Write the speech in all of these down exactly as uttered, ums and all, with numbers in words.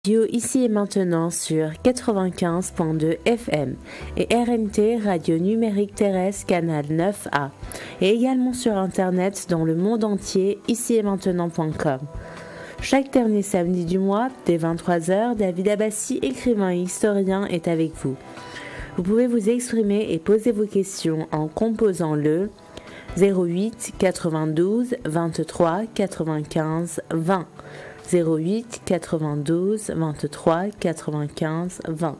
Radio ici et maintenant sur quatre-vingt-quinze virgule deux F M et R N T Radio Numérique Terrestre Canal neuf A et également sur Internet dans le monde entier ici et maintenant point com. Chaque dernier samedi du mois, dès vingt-trois heures, David Abbassi, écrivain et historien, est avec vous. Vous pouvez vous exprimer et poser vos questions en composant le zéro huit quatre-vingt-douze vingt-trois quatre-vingt-quinze vingt. zéro huit quatre-vingt-douze vingt-trois quatre-vingt-quinze vingt.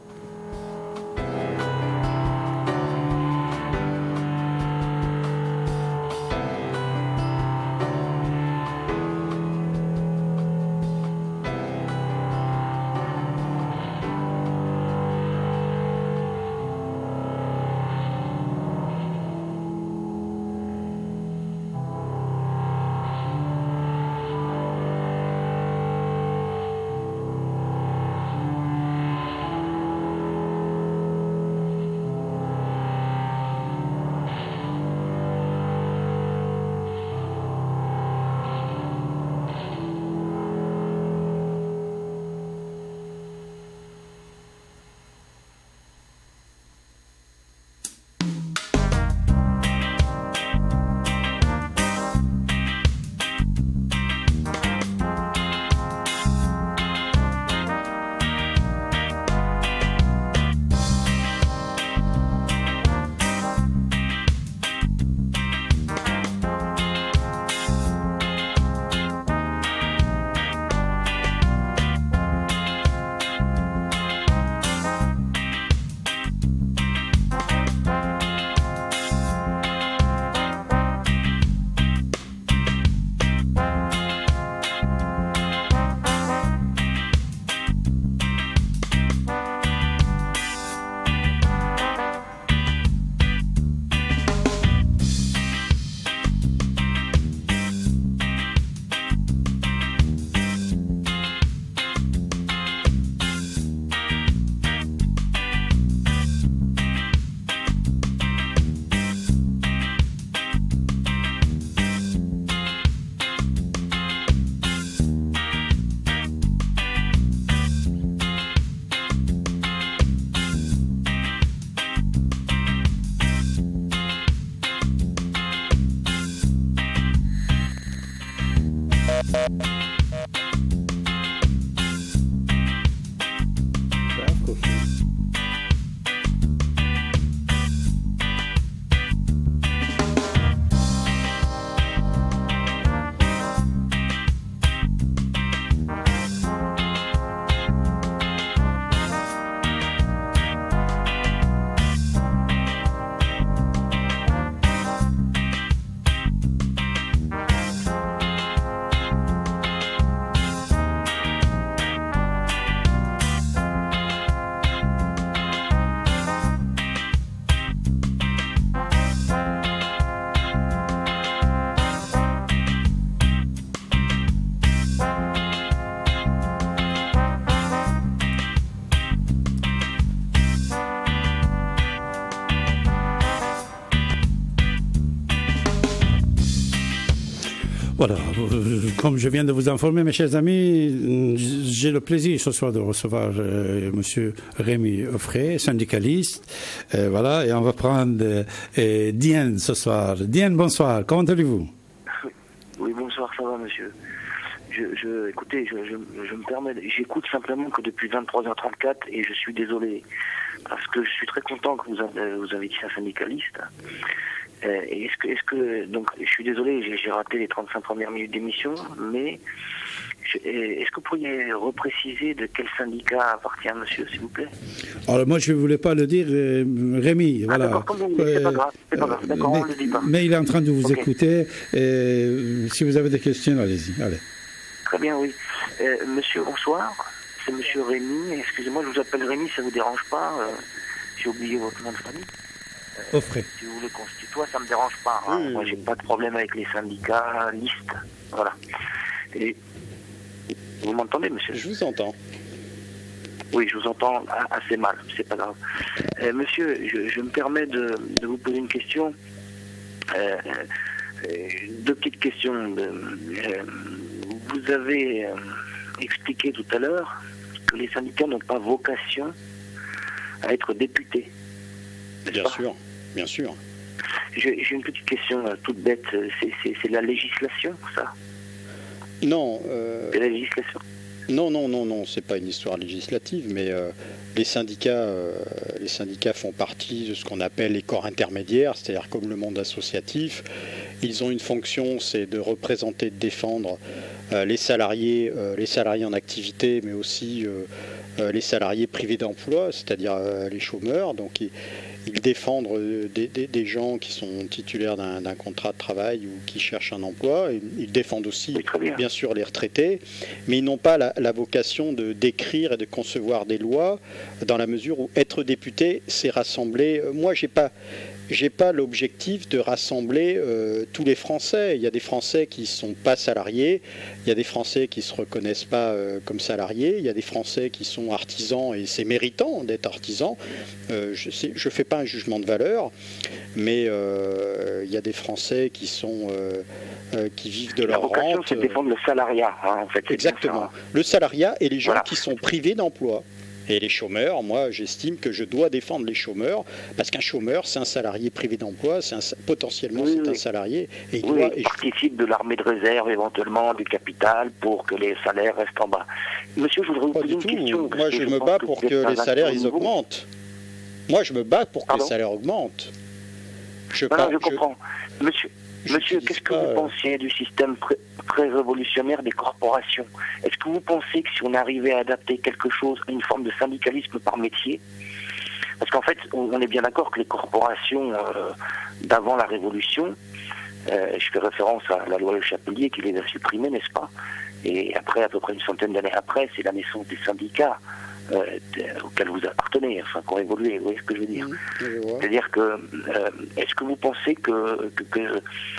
Voilà, comme je viens de vous informer, mes chers amis, j'ai le plaisir ce soir de recevoir euh, M. Rémi Offray, syndicaliste. Euh, voilà, et on va prendre euh, Diane ce soir. Diane, bonsoir, comment allez-vous? Oui, bonsoir, ça va, monsieur. Je, je, écoutez, je, je, je me permets, j'écoute simplement que depuis vingt-trois heures trente-quatre et je suis désolé parce que je suis très content que vous avez, vous avez dit un syndicaliste. Euh, est-ce que, est-ce que, donc, je suis désolé, j'ai, j'ai raté les trente-cinq premières minutes d'émission, mais je, est-ce que vous pourriez repréciser de quel syndicat appartient monsieur, s'il vous plaît? Alors, moi, je ne voulais pas le dire, euh, Rémi, ah, voilà. D'accord, comme vous voulez, c'est pas grave, c'est pas grave, d'accord, mais, on ne le dit pas. Mais il est en train de vous okay. écouter, et si vous avez des questions, allez-y, allez. Très bien, oui. Euh, monsieur, bonsoir, c'est monsieur Rémi, excusez-moi, je vous appelle Rémi, ça ne vous dérange pas, euh, j'ai oublié votre nom de famille. Euh, Offray. Si vous voulez qu'on se tutoie, ça me dérange pas. Hein. Mmh. Moi, j'ai pas de problème avec les syndicats, listes. Voilà. Et vous m'entendez, monsieur? Je vous entends. Oui, je vous entends assez mal. C'est pas grave. Euh, monsieur, je, je me permets de, de vous poser une question. Euh, euh, deux petites questions. De, euh, vous avez euh, expliqué tout à l'heure que les syndicats n'ont pas vocation à être députés. Bien sûr, bien sûr. J'ai une petite question euh, toute bête. C'est la législation, ça? Non. Euh... C'est la législation? Non, non, non, non, c'est pas une histoire législative, mais euh, les syndicats, euh, les syndicats font partie de ce qu'on appelle les corps intermédiaires, c'est-à-dire comme le monde associatif. Ils ont une fonction, c'est de représenter, de défendre euh, les salariés, euh, les salariés en activité, mais aussi euh, euh, les salariés privés d'emploi, c'est-à-dire euh, les chômeurs. Donc ils, ils défendent euh, des, des, des gens qui sont titulaires d'un contrat de travail ou qui cherchent un emploi. Ils, ils défendent aussi, oui, bien. bien sûr, les retraités, mais ils n'ont pas la, la vocation de d'écrire et de concevoir des lois, dans la mesure où être député, c'est rassembler. Moi, j'ai pas. J'ai pas l'objectif de rassembler euh, tous les Français. Il y a des Français qui ne sont pas salariés, il y a des Français qui ne se reconnaissent pas euh, comme salariés, il y a des Français qui sont artisans et c'est méritant d'être artisan. Euh, je ne fais pas un jugement de valeur, mais euh, il y a des Français qui sont euh, euh, qui vivent de leur rente. La vocation, c'est de défendre le salariat, hein, en fait. Exactement. Le salariat et les gens voilà. qui sont privés d'emploi. Et les chômeurs, moi j'estime que je dois défendre les chômeurs, parce qu'un chômeur c'est un salarié privé d'emploi, c'est potentiellement oui, c'est oui. un salarié. Et il, oui, doit, il et participe je... de l'armée de réserve éventuellement, du capital, pour que les salaires restent en bas. Monsieur, je voudrais vous poser une question. Moi je, je me bats pour que, que les salaires ils augmentent. Moi je me bats pour que Pardon les salaires augmentent. Je, non, non, je comprends. Je... Monsieur, Monsieur qu'est-ce que vous euh... pensiez du système pré pré-révolutionnaire des corporations? Est-ce que vous pensez que si on arrivait à adapter quelque chose à une forme de syndicalisme par métier, parce qu'en fait, on, on est bien d'accord que les corporations euh, d'avant la Révolution, euh, je fais référence à la loi Le Chapelier qui les a supprimées, n'est-ce pas? Et après, à peu près une centaine d'années après, c'est la naissance des syndicats euh, auxquels vous appartenez, enfin, qui ont évolué, vous voyez ce que je veux dire? Mmh, c'est-à-dire que, euh, est-ce que vous pensez que, que, que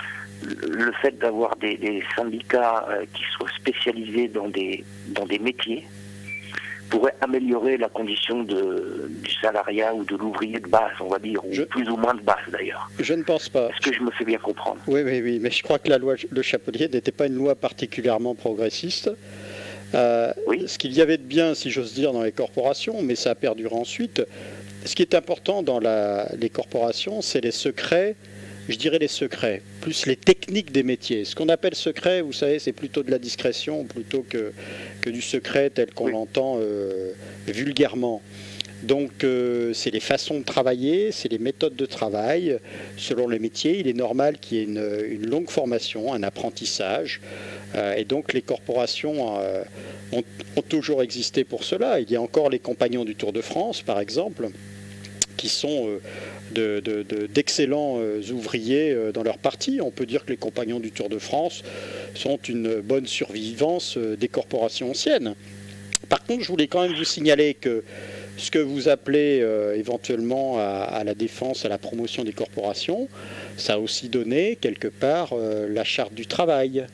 le fait d'avoir des, des syndicats euh, qui soient spécialisés dans des, dans des métiers pourrait améliorer la condition de, du salariat ou de l'ouvrier de base, on va dire, ou je, plus ou moins de base d'ailleurs? Je ne pense pas. Est-ce que je me fais bien comprendre? Oui, oui, oui, mais je crois que la loi Le Chapelier n'était pas une loi particulièrement progressiste. Euh, oui. Ce qu'il y avait de bien, si j'ose dire, dans les corporations, mais ça a perduré ensuite. Ce qui est important dans la, les corporations, c'est les secrets. Je dirais les secrets, plus les techniques des métiers. Ce qu'on appelle secret, vous savez, c'est plutôt de la discrétion plutôt que, que du secret tel qu'on oui. l'entend euh, vulgairement. Donc, euh, c'est les façons de travailler, c'est les méthodes de travail. Selon les métiers, il est normal qu'il y ait une, une longue formation, un apprentissage. Euh, et donc, les corporations euh, ont, ont toujours existé pour cela. Il y a encore les compagnons du Tour de France, par exemple, qui sont... Euh, De, de, de, d'excellents euh, ouvriers euh, dans leur parti. On peut dire que les compagnons du Tour de France sont une bonne survivance euh, des corporations anciennes. Par contre, je voulais quand même vous signaler que ce que vous appelez euh, éventuellement à, à la défense, à la promotion des corporations, ça a aussi donné quelque part euh, la charte du travail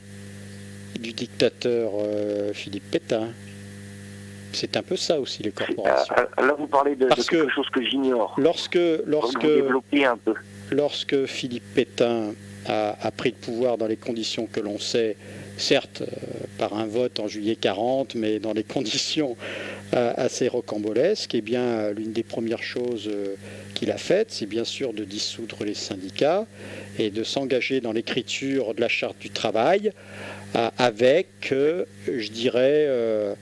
du dictateur euh, Philippe Pétain. C'est un peu ça aussi, les corporations. Euh, là, vous parlez de, de quelque chose que j'ignore. Lorsque, lorsque, un peu. lorsque Philippe Pétain a, a pris le pouvoir dans les conditions que l'on sait, certes euh, par un vote en juillet quarante, mais dans des conditions euh, assez rocambolesques, eh bien, l'une des premières choses euh, qu'il a faites, c'est bien sûr de dissoudre les syndicats et de s'engager dans l'écriture de la charte du travail euh, avec, euh, je dirais... Euh,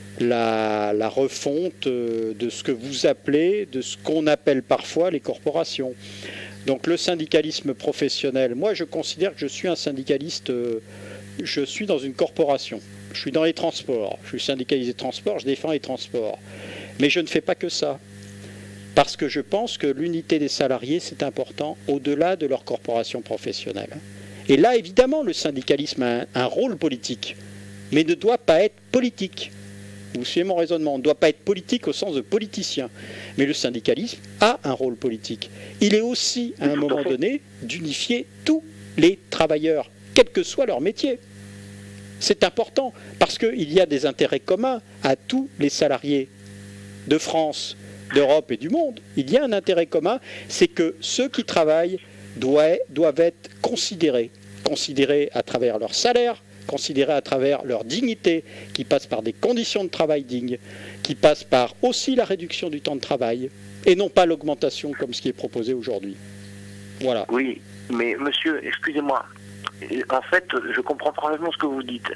La, la refonte de ce que vous appelez, de ce qu'on appelle parfois les corporations. Donc le syndicalisme professionnel, moi je considère que je suis un syndicaliste, je suis dans une corporation, je suis dans les transports, je suis syndicalisé de transport, je défends les transports. Mais je ne fais pas que ça, parce que je pense que l'unité des salariés c'est important au-delà de leur corporation professionnelle. Et là évidemment le syndicalisme a un, un rôle politique, mais ne doit pas être politique. Vous suivez mon raisonnement, on ne doit pas être politique au sens de politicien. Mais le syndicalisme a un rôle politique. Il est aussi, à un moment donné, d'unifier tous les travailleurs, quel que soit leur métier. C'est important, parce qu'il y a des intérêts communs à tous les salariés de France, d'Europe et du monde. Il y a un intérêt commun, c'est que ceux qui travaillent doivent, doivent être considérés. Considérés à travers leur salaire, considérés à travers leur dignité, qui passent par des conditions de travail dignes, qui passent par aussi la réduction du temps de travail, et non pas l'augmentation comme ce qui est proposé aujourd'hui. Voilà. Oui, mais monsieur, excusez-moi, en fait, je comprends parfaitement ce que vous dites.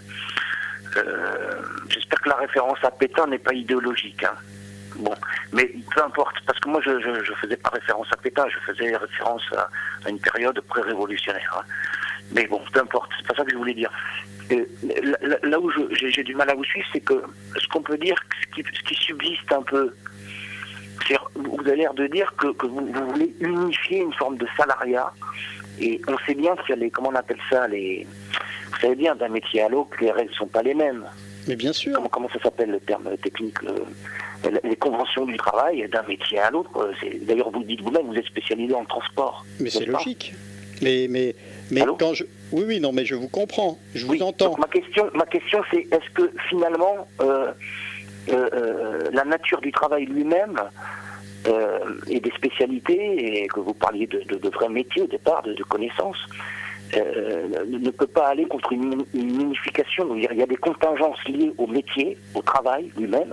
Euh, j'espère que la référence à Pétain n'est pas idéologique, hein. Bon, mais peu importe, parce que moi je je, je faisais pas référence à Pétain, je faisais référence à, à une période pré-révolutionnaire, hein. Mais bon, peu importe, c'est pas ça que je voulais dire. Euh, là, là où je, j'ai, j'ai du mal à vous suivre, c'est que ce qu'on peut dire, ce qui, ce qui subsiste un peu, c'est, vous avez l'air de dire que, que vous, vous voulez unifier une forme de salariat, et on sait bien qu'il y a les, comment on appelle ça, les, vous savez bien, d'un métier à l'autre, les règles sont pas les mêmes. Mais bien sûr. Comment, comment ça s'appelle le terme technique, le, les conventions du travail d'un métier à l'autre. C'est, d'ailleurs, vous le dites vous-même, vous êtes spécialisé en transport. Mais c'est logique. Mais, mais, mais quand je... Oui, oui, non, mais je vous comprends, je oui, vous entends. Donc ma question, ma question c'est, est-ce que finalement, euh, euh, euh, la nature du travail lui-même euh, et des spécialités, et que vous parliez de, de, de vrais métiers au départ, de, de connaissances, euh, ne peut pas aller contre une, une unification. Il y a des contingences liées au métier, au travail lui-même,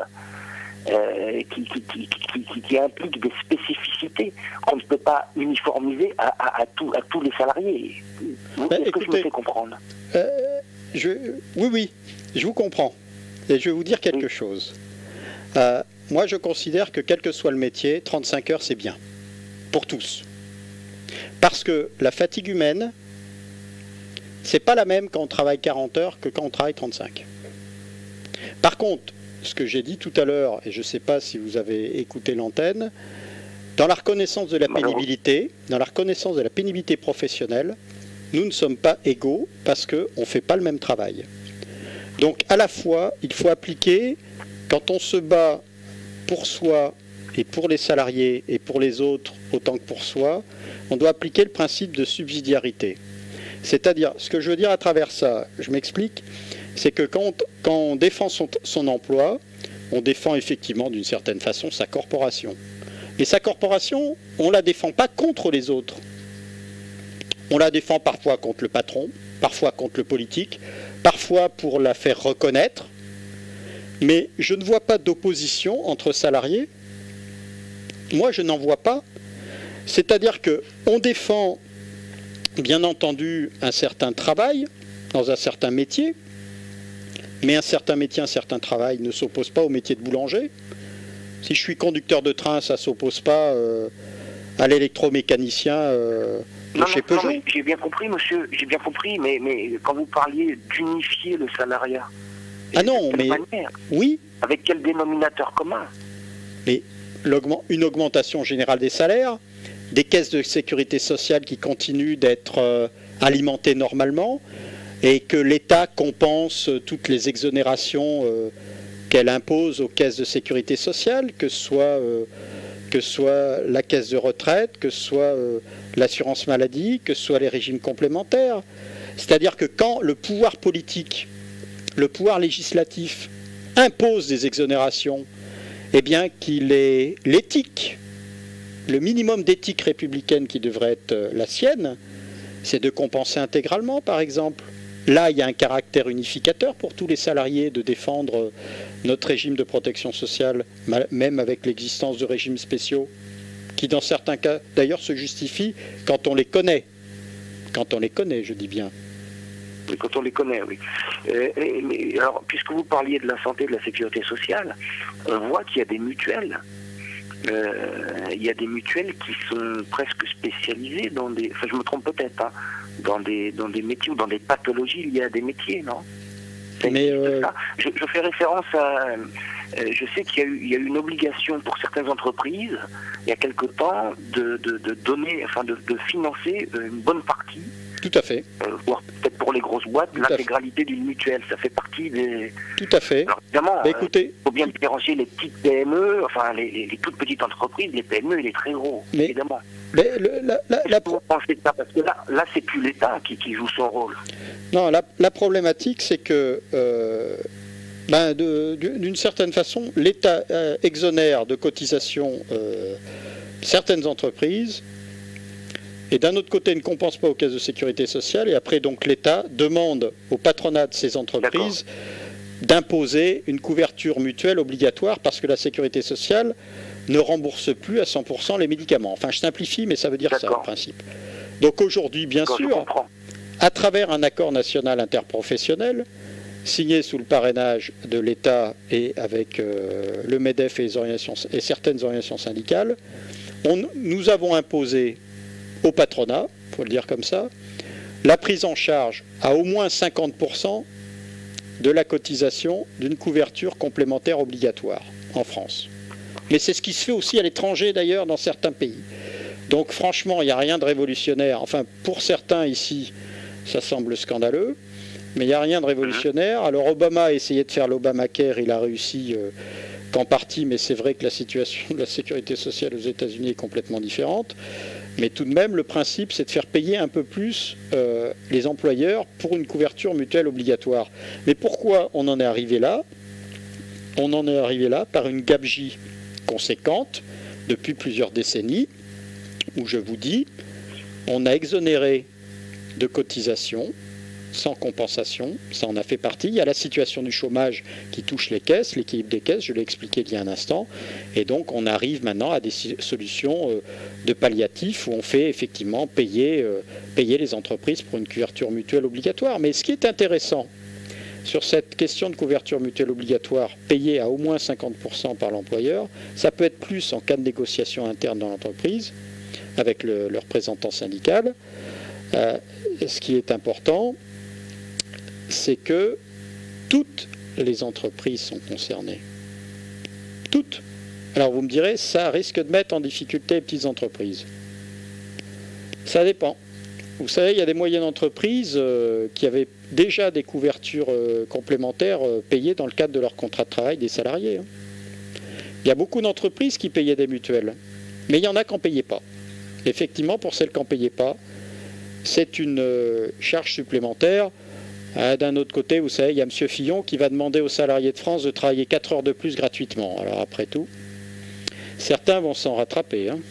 Euh, qui, qui, qui, qui, qui implique des spécificités qu'on ne peut pas uniformiser à, à, à, tout, à tous les salariés. Ben, Est-ce écoutez, que je me fais comprendre euh, je, Oui, oui, je vous comprends. Et je vais vous dire quelque oui. chose. Euh, moi, je considère que quel que soit le métier, trente-cinq heures, c'est bien. Pour tous. Parce que la fatigue humaine, c'est pas la même quand on travaille quarante heures que quand on travaille trente-cinq. Par contre, ce que j'ai dit tout à l'heure, et je ne sais pas si vous avez écouté l'antenne, dans la reconnaissance de la pénibilité, dans la reconnaissance de la pénibilité professionnelle, nous ne sommes pas égaux parce qu'on ne fait pas le même travail. Donc à la fois, il faut appliquer, quand on se bat pour soi et pour les salariés et pour les autres autant que pour soi, on doit appliquer le principe de subsidiarité. C'est-à-dire, ce que je veux dire à travers ça, je m'explique, c'est que quand on, quand on défend son, son emploi, on défend effectivement d'une certaine façon sa corporation. Et sa corporation, on ne la défend pas contre les autres. On la défend parfois contre le patron, parfois contre le politique, parfois pour la faire reconnaître. Mais je ne vois pas d'opposition entre salariés. Moi, je n'en vois pas. C'est-à-dire qu'on défend, bien entendu, un certain travail dans un certain métier, mais un certain métier, un certain travail ne s'oppose pas au métier de boulanger. Si je suis conducteur de train, ça ne s'oppose pas euh, à l'électromécanicien euh, de non, chez non, Peugeot. Non, j'ai bien compris, monsieur, j'ai bien compris, mais, mais quand vous parliez d'unifier le salariat, ah non, mais manière, oui. Avec quel dénominateur commun? Mais une augmentation générale des salaires, des caisses de sécurité sociale qui continuent d'être euh, alimentées normalement, et que l'État compense toutes les exonérations euh, qu'elle impose aux caisses de sécurité sociale, que ce soit, euh, que ce soit la caisse de retraite, que ce soit euh, l'assurance maladie, que ce soit les régimes complémentaires. C'est-à-dire que quand le pouvoir politique, le pouvoir législatif impose des exonérations, eh bien qu'il est l'éthique, le minimum d'éthique républicaine qui devrait être la sienne, c'est de compenser intégralement, par exemple. Là, il y a un caractère unificateur pour tous les salariés de défendre notre régime de protection sociale, même avec l'existence de régimes spéciaux, qui dans certains cas, d'ailleurs, se justifient quand on les connaît. Quand on les connaît, je dis bien. Oui, quand on les connaît, oui. Euh, et, mais, alors, puisque vous parliez de la santé, de la sécurité sociale, on voit qu'il y a des mutuelles. Euh, il y a des mutuelles qui sont presque spécialisées dans des... Enfin, je me trompe peut-être, hein, dans des, dans des métiers ou dans des pathologies liées à des métiers, non? Mais euh... je, je fais référence à... Euh, je sais qu'il y a, eu, il y a eu une obligation pour certaines entreprises, il y a quelque temps, de, de, de donner, enfin de, de financer une bonne partie. Tout à fait. Euh, voire peut-être pour les grosses boîtes, l'intégralité d'une mutuelle, ça fait partie des... Tout à fait. Alors évidemment, bah, écoutez... il faut bien différencier les petites P M E, enfin les, les, les toutes petites entreprises, les P M E et les très gros, mais, évidemment. Mais le, la, la, la... Vous pensez de ça, parce que là, là c'est plus l'État qui, qui joue son rôle. Non, la, la problématique, c'est que, euh, ben de, d'une certaine façon, l'État euh, exonère de cotisations euh, certaines entreprises, et d'un autre côté ne compense pas aux caisses de sécurité sociale, et après donc l'État demande au patronat de ces entreprises d'imposer une couverture mutuelle obligatoire parce que la sécurité sociale ne rembourse plus à cent pour cent les médicaments. Enfin, je simplifie, mais ça veut dire ça en principe. Donc aujourd'hui, bien sûr, à travers un accord national interprofessionnel, signé sous le parrainage de l'État et avec euh, le MEDEF et, les organisations, et certaines organisations syndicales, on, nous avons imposé au patronat, il faut le dire comme ça, la prise en charge à au moins cinquante pour cent de la cotisation d'une couverture complémentaire obligatoire en France. Mais c'est ce qui se fait aussi à l'étranger d'ailleurs dans certains pays. Donc franchement, il n'y a rien de révolutionnaire. Enfin, pour certains ici, ça semble scandaleux, mais il n'y a rien de révolutionnaire. Alors Obama a essayé de faire l'Obamacare, il a réussi euh, qu'en partie, mais c'est vrai que la situation de la sécurité sociale aux États-Unis est complètement différente. Mais tout de même, le principe, c'est de faire payer un peu plus euh, les employeurs pour une couverture mutuelle obligatoire. Mais pourquoi on en est arrivé là? On en est arrivé là par une gabegie conséquente depuis plusieurs décennies, où je vous dis, on a exonéré de cotisations sans compensation, ça en a fait partie. Il y a la situation du chômage qui touche les caisses, l'équilibre des caisses, je l'ai expliqué il y a un instant, et donc on arrive maintenant à des solutions de palliatifs où on fait effectivement payer, payer les entreprises pour une couverture mutuelle obligatoire. Mais ce qui est intéressant sur cette question de couverture mutuelle obligatoire payée à au moins cinquante pour cent par l'employeur, ça peut être plus en cas de négociation interne dans l'entreprise avec le, le représentant syndical. Euh, ce qui est important, c'est que toutes les entreprises sont concernées. Toutes. Alors vous me direz, ça risque de mettre en difficulté les petites entreprises. Ça dépend. Vous savez, il y a des moyennes entreprises euh, qui avaient déjà des couvertures euh, complémentaires euh, payées dans le cadre de leur contrat de travail des salariés. Hein. Il y a beaucoup d'entreprises qui payaient des mutuelles, mais il y en a qui n'en payaient pas. Effectivement, pour celles qui n'en payaient pas, c'est une euh, charge supplémentaire. Euh, d'un autre côté, vous savez, il y a M. Fillon qui va demander aux salariés de France de travailler quatre heures de plus gratuitement. Alors après tout, certains vont s'en rattraper. Hein.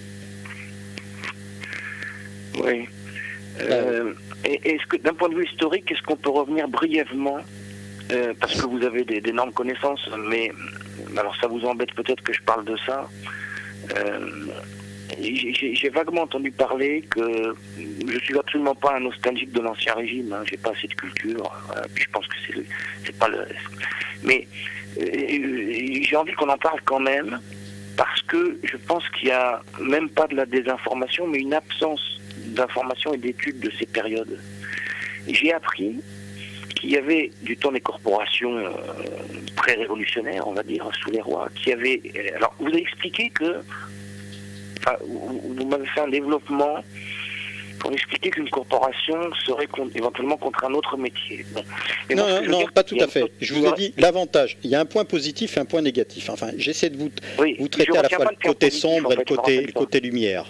Oui. Euh, est-ce que, d'un point de vue historique, est-ce qu'on peut revenir brièvement, euh, parce que vous avez d'énormes connaissances, mais alors ça vous embête peut-être que je parle de ça. Euh, J'ai vaguement entendu parler que je suis absolument pas un nostalgique de l'ancien régime, hein, j'ai pas assez de culture, euh, puis je pense que c'est c'est pas le... Mais euh, j'ai envie qu'on en parle quand même, parce que je pense qu'il y a même pas de la désinformation, mais une absence d'information et d'études de ces périodes. J'ai appris qu'il y avait du temps des corporations euh, très révolutionnaires, on va dire, sous les rois, qui avaient... Alors, vous avez expliqué que Enfin, vous m'avez fait un développement pour expliquer qu'une corporation serait contre, éventuellement contre un autre métier. Bon. Non, non, non pas tout à fait. Je vous ai dit l'avantage. Il y a un point positif et un point négatif. Enfin, j'essaie de vous, oui, vous traiter à la fois le côté sombre en fait, et le côté, le côté lumière.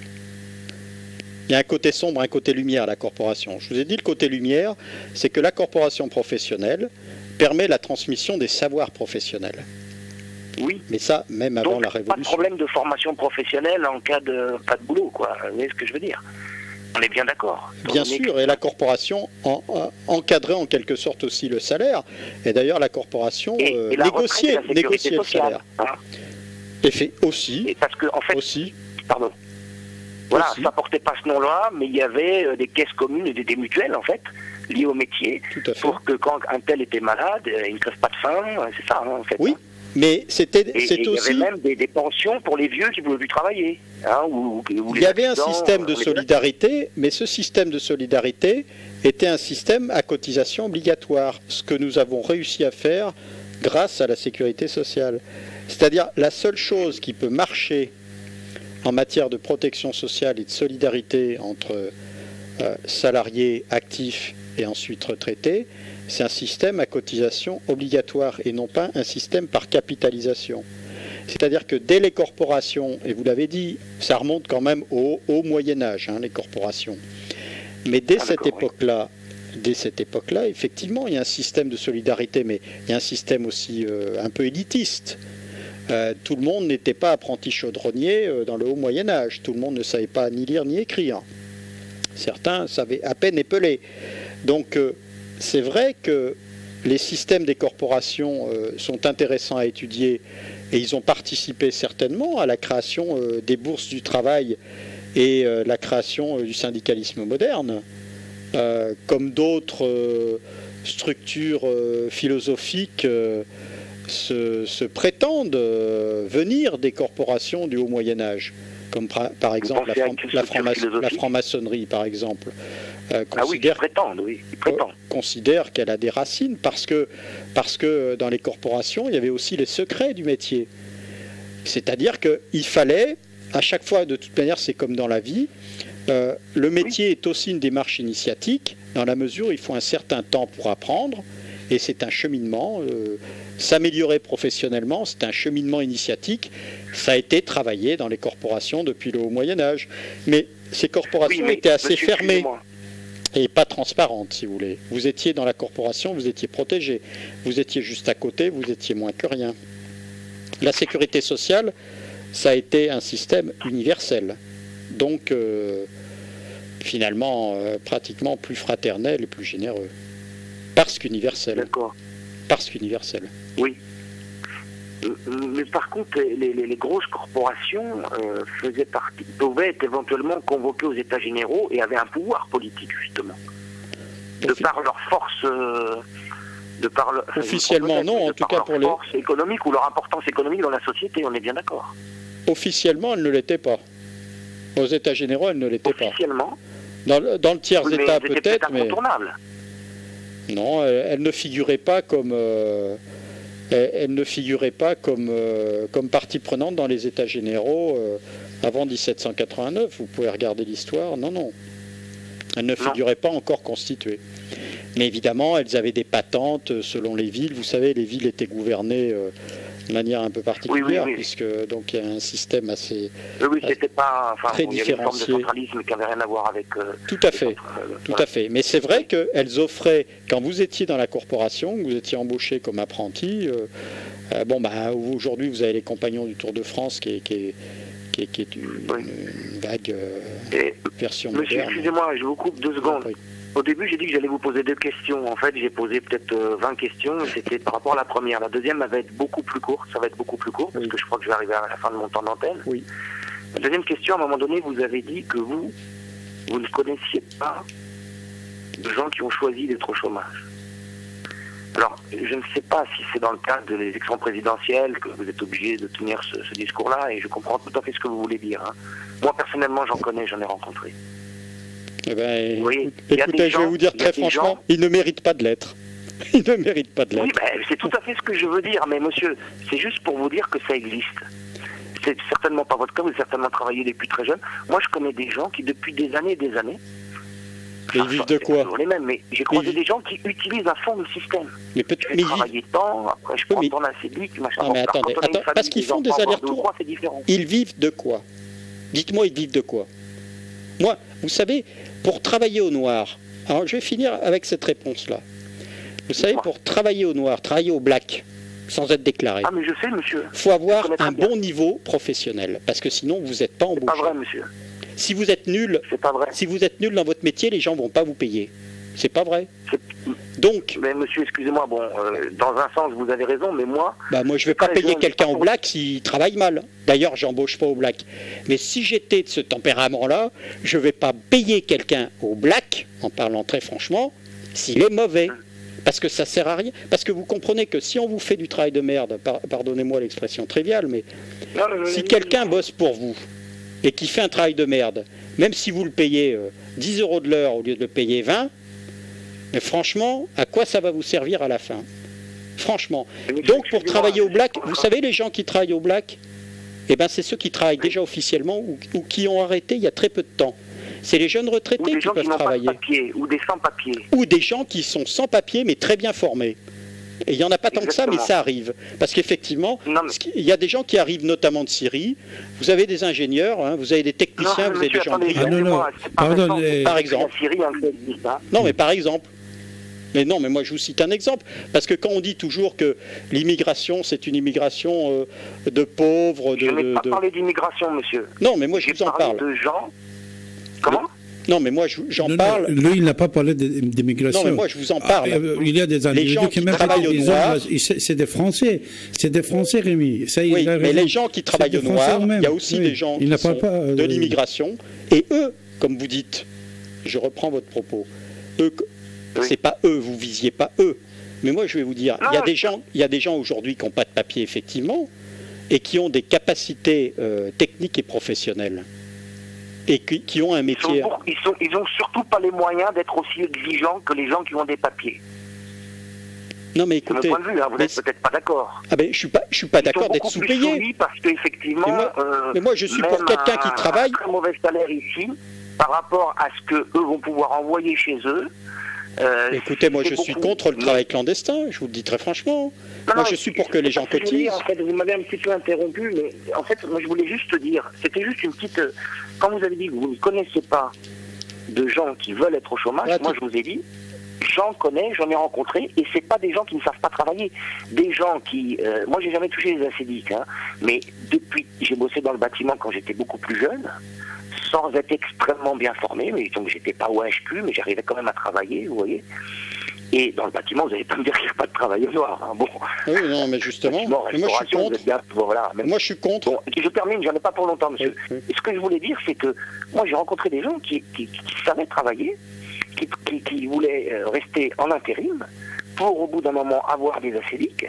Il y a un côté sombre et un côté lumière à la corporation. Je vous ai dit le côté lumière, c'est que la corporation professionnelle permet la transmission des savoirs professionnels. Oui. Mais ça, même avant Donc, la Révolution. Pas de problème de formation professionnelle en cas de pas de boulot, quoi. Vous voyez ce que je veux dire? On est bien d'accord. Bien sûr, et la corporation en, en, encadrait en quelque sorte aussi le salaire. Et d'ailleurs, la corporation et, euh, et la négociait, retraite, négociait sociale, le salaire. Hein. Et fait aussi. Et parce que en fait, aussi. Pardon. Voilà, aussi. ça portait pas ce nom-là, mais il y avait euh, des caisses communes et des, des mutuelles en fait liées au métier, Tout à fait. pour que quand un tel était malade, euh, il ne crève pas de faim. euh, C'est ça, hein, en fait. Oui. Hein. Mais c'était, et, c'est et aussi. Il y avait même des, des pensions pour les vieux qui ne voulaient plus travailler. Hein, ou, ou il y avait un système de solidarité, mais ce système de solidarité était un système à cotisation obligatoire, ce que nous avons réussi à faire grâce à la sécurité sociale. C'est-à-dire la seule chose qui peut marcher en matière de protection sociale et de solidarité entre euh, salariés actifs et ensuite retraités, c'est un système à cotisation obligatoire et non pas un système par capitalisation. C'est-à-dire que dès les corporations, et vous l'avez dit, ça remonte quand même au, au Moyen-Âge, hein, les corporations. Mais dès ah, cette époque-là, oui. dès cette époque-là, effectivement, il y a un système de solidarité, mais il y a un système aussi euh, un peu élitiste. Euh, tout le monde n'était pas apprenti chaudronnier euh, dans le haut Moyen-Âge. Tout le monde ne savait pas ni lire ni écrire. Certains savaient à peine épeler. Donc euh, c'est vrai que les systèmes des corporations euh, sont intéressants à étudier et ils ont participé certainement à la création euh, des bourses du travail et euh, la création euh, du syndicalisme moderne, euh, comme d'autres euh, structures euh, philosophiques euh, se, se prétendent euh, venir des corporations du haut Moyen-Âge, comme par, par exemple la, franc, la, franc la franc-maçonnerie, par exemple. Euh, ah oui, ils prétendent, oui, ils prétendent. Euh, considère qu'elle a des racines parce que, parce que dans les corporations, il y avait aussi les secrets du métier. C'est-à-dire qu'il fallait, à chaque fois, de toute manière, c'est comme dans la vie, euh, le métier oui. est aussi une démarche initiatique, dans la mesure où il faut un certain temps pour apprendre, et c'est un cheminement. Euh, S'améliorer professionnellement, c'est un cheminement initiatique. Ça a été travaillé dans les corporations depuis le haut Moyen-Âge. Mais ces corporations oui, mais, étaient assez monsieur, fermées et pas transparentes, si vous voulez. Vous étiez dans la corporation, vous étiez protégé. Vous étiez juste à côté, vous étiez moins que rien. La sécurité sociale, ça a été un système universel. Donc, euh, finalement, euh, pratiquement plus fraternel et plus généreux. Parce qu'universel. D'accord. Parce qu'universel. Oui. Mais par contre, les, les, les grosses corporations euh, faisaient partie, pouvaient être éventuellement convoquées aux États généraux et avaient un pouvoir politique, justement. De Offi par leur force... Euh, de par le, Officiellement, non, en tout cas pour les... force économique ou leur importance économique dans la société, on est bien d'accord. Officiellement, elles ne l'étaient pas. Aux États généraux, elles ne l'étaient pas. Officiellement. Dans, dans le tiers-État, oui, peut-être, mais... Non, elle, elle ne figurait pas comme... Euh, elle, elle ne figurait pas comme, euh, comme partie prenante dans les États généraux euh, avant mille sept cent quatre-vingt-neuf. Vous pouvez regarder l'histoire. Non, non. Elle ne figurait pas encore constituée. Mais évidemment, elles avaient des patentes selon les villes. Vous savez, les villes étaient gouvernées euh, de manière un peu particulière, oui, oui, oui. puisque donc il y a un système assez, oui, oui, c'était pas, enfin, très bon, différencié. Il y avait une forme de centralisme qui n'avait rien à voir avec... Euh, tout à fait, autres, euh, tout voilà. à fait. Mais c'est vrai qu'elles offraient, quand vous étiez dans la corporation, vous étiez embauché comme apprenti, euh, euh, bon, bah, aujourd'hui vous avez les Compagnons du Tour de France qui est... Qui est Qui est, qui est une, oui. une vague euh, Et, version monsieur, moderne. Excusez-moi, je vous coupe deux secondes. Oui. Au début, j'ai dit que j'allais vous poser deux questions. En fait, j'ai posé peut-être euh, vingt questions. C'était par rapport à la première. La deuxième, elle va être beaucoup plus courte. Ça va être beaucoup plus court parce oui. que je crois que je vais arriver à la fin de mon temps d'antenne. Oui. La deuxième question, à un moment donné, vous avez dit que vous, vous ne connaissiez pas de gens qui ont choisi d'être au chômage. Alors, je ne sais pas si c'est dans le cadre des élections présidentielles que vous êtes obligé de tenir ce, ce discours-là, et je comprends tout à fait ce que vous voulez dire. Hein. Moi, personnellement, j'en connais, j'en ai rencontré. Eh ben, oui, écoutez, je vais vous dire très franchement, gens... il ne mérite pas de l'être. Il ne mérite pas de l'être. Oui, ben, c'est tout à fait ce que je veux dire, mais monsieur, c'est juste pour vous dire que ça existe. C'est certainement pas votre cas, vous avez certainement travaillé depuis très jeune. Moi, je connais des gens qui, depuis des années et des années, mais ils vivent de quoi? Les mêmes, mais j'ai croisé ils... des gens qui utilisent à fond le système. Mais peut-être. Je vais travailler tant, après je prends mais... ton acédique, machin. Non, mais attendez, attends, parce qu'ils font des allers-retours. Ils vivent de quoi? Dites-moi, ils vivent de quoi? Moi, vous savez, pour travailler au noir, alors je vais finir avec cette réponse-là. Vous savez, pour travailler au noir, travailler au black, sans être déclaré. Ah, mais je sais, monsieur. Il faut avoir un bon niveau professionnel, parce que sinon, vous n'êtes pas embauché. C'est pas vrai, monsieur. Si vous êtes nul, c'est pas vrai. Si vous êtes nul dans votre métier, les gens vont pas vous payer. C'est pas vrai. Donc. Mais monsieur, excusez-moi, bon, euh, dans un sens, vous avez raison, mais moi. Bah moi, je vais pas payer quelqu'un au black s'il travaille mal. D'ailleurs, j'embauche pas au black. Mais si j'étais de ce tempérament-là, je vais pas payer quelqu'un au black, en parlant très franchement, s'il est mauvais. Parce que ça sert à rien. Parce que vous comprenez que si on vous fait du travail de merde, par, pardonnez-moi l'expression triviale, mais non, non, si quelqu'un bosse pour vous et qui fait un travail de merde, même si vous le payez euh, dix euros de l'heure au lieu de le payer vingt, mais franchement, à quoi ça va vous servir à la fin? Franchement. Donc pour travailler au black, vous savez les gens qui travaillent au black, eh ben, c'est ceux qui travaillent déjà officiellement ou, ou qui ont arrêté il y a très peu de temps. C'est les jeunes retraités qui peuvent travailler. Papier, ou des sans-papiers. Ou des gens qui sont sans papier mais très bien formés. Et il n'y en a pas tant Exactement. que ça, mais ça arrive. Parce qu'effectivement, mais... il y a des gens qui arrivent notamment de Syrie. Vous avez des ingénieurs, hein, vous avez des techniciens, non, vous avez des gens brillants. Ah, non, non. Pardon, les... Par exemple. Syrie, hein, non, mais par exemple. Mais non, mais moi je vous cite un exemple. Parce que quand on dit toujours que l'immigration, c'est une immigration euh, de pauvres... De, je n'ai pas de... parlé d'immigration, monsieur. Non, mais moi je vous en parle. de gens... Comment ? Non, mais moi, j'en non, parle... Non, lui, il n'a pas parlé d'immigration. Non, mais moi, je vous en parle. Ah, il y a des individus qui, qui même travaillent au noir... C'est des Français. C'est des Français, Rémi. Ça, oui, mais raison. Les gens qui travaillent au noir, il y a aussi oui. des gens il qui sont pas, euh, de l'immigration. Et eux, comme vous dites, je reprends votre propos, eux, oui. c'est pas eux, vous visiez pas eux. Mais moi, je vais vous dire, il y a des gens, il y a des gens aujourd'hui qui n'ont pas de papier, effectivement, et qui ont des capacités euh, techniques et professionnelles. Et qui, qui ont un métier. Ils sont, ils, sont, ils ont surtout pas les moyens d'être aussi exigeants que les gens qui ont des papiers. Non mais écoutez, de mon point de vue, hein, vous n'êtes peut-être pas d'accord. Ah ben je suis pas, je suis pas d'accord d'être sous-payé. Parce qu'effectivement, mais, moi, euh, mais moi je suis pour quelqu'un qui travaille. Un très mauvais salaire ici, par rapport à ce que eux vont pouvoir envoyer chez eux. Euh, écoutez, moi je suis contre le travail clandestin. Je vous le dis très franchement. Non, moi non, je suis pour que les gens cotisent. Dire, en fait, vous m'avez un petit peu interrompu, mais en fait, moi je voulais juste te dire, c'était juste une petite. Quand vous avez dit que vous ne connaissez pas de gens qui veulent être au chômage, ouais, moi je vous ai dit, j'en connais, j'en ai rencontré, et c'est pas des gens qui ne savent pas travailler. Des gens qui, euh, moi j'ai jamais touché les acédiques, hein, mais depuis, j'ai bossé dans le bâtiment quand j'étais beaucoup plus jeune, sans être extrêmement bien formé, mais donc j'étais pas au H Q, mais j'arrivais quand même à travailler, vous voyez. Et dans le bâtiment, vous n'allez pas me dire qu'il n'y a pas de travail au noir. Hein. Bon. Oui, non, mais justement, mais moi je suis contre. Bien, voilà, même... Moi je suis contre. Bon, je termine, j'en ai pas pour longtemps, monsieur. Oui, oui. Et ce que je voulais dire, c'est que moi j'ai rencontré des gens qui, qui, qui savaient travailler, qui, qui, qui voulaient rester en intérim pour au bout d'un moment avoir des acédiques.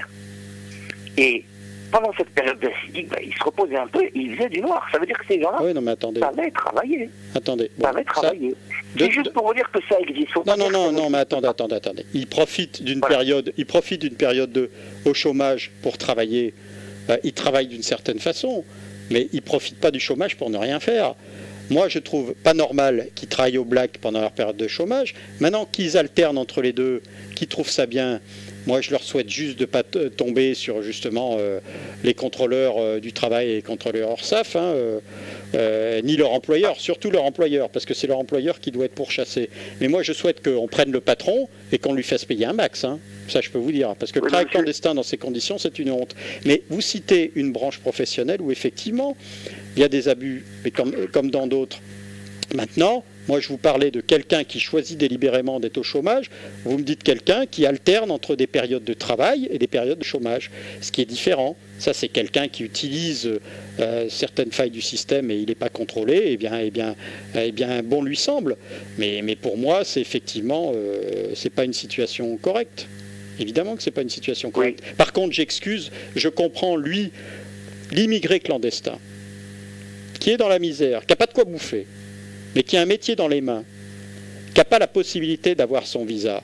Et pendant cette période d'acédique, bah, ils se reposaient un peu et ils faisaient du noir. Ça veut dire que ces gens-là oui, non, mais attendez. savaient travailler. Attendez. Bon, savaient travailler. Ça... C'est de, juste de... pour vous dire que ça existe. Non, non, non, non, mais attendez, attendez, attendez. Ils profitent d'une voilà. période, ils profitent d'une période de, au chômage pour travailler. Euh, ils travaillent d'une certaine façon, mais ils ne profitent pas du chômage pour ne rien faire. Moi, je trouve pas normal qu'ils travaillent au black pendant leur période de chômage. Maintenant qu'ils alternent entre les deux, qu'ils trouvent ça bien, moi, je leur souhaite juste de ne pas tomber sur justement euh, les contrôleurs euh, du travail et les contrôleurs URSSAF, hein, euh, euh, ni leur employeur, surtout leur employeur, parce que c'est leur employeur qui doit être pourchassé. Mais moi, je souhaite qu'on prenne le patron et qu'on lui fasse payer un max. Hein. Ça, je peux vous dire, parce que le oui, travail clandestin dans ces conditions, c'est une honte. Mais vous citez une branche professionnelle où effectivement, il y a des abus, mais comme, comme dans d'autres. Maintenant, moi, je vous parlais de quelqu'un qui choisit délibérément d'être au chômage. Vous me dites quelqu'un qui alterne entre des périodes de travail et des périodes de chômage, ce qui est différent. Ça, c'est quelqu'un qui utilise euh, certaines failles du système et il n'est pas contrôlé. Eh bien, eh bien, eh bien, bon lui semble. Mais, mais pour moi, c'est effectivement, euh, c'est pas une situation correcte. Évidemment que c'est pas une situation correcte. Oui. Par contre, j'excuse, je comprends lui, l'immigré clandestin, qui est dans la misère, qui n'a pas de quoi bouffer, mais qui a un métier dans les mains, qui n'a pas la possibilité d'avoir son visa,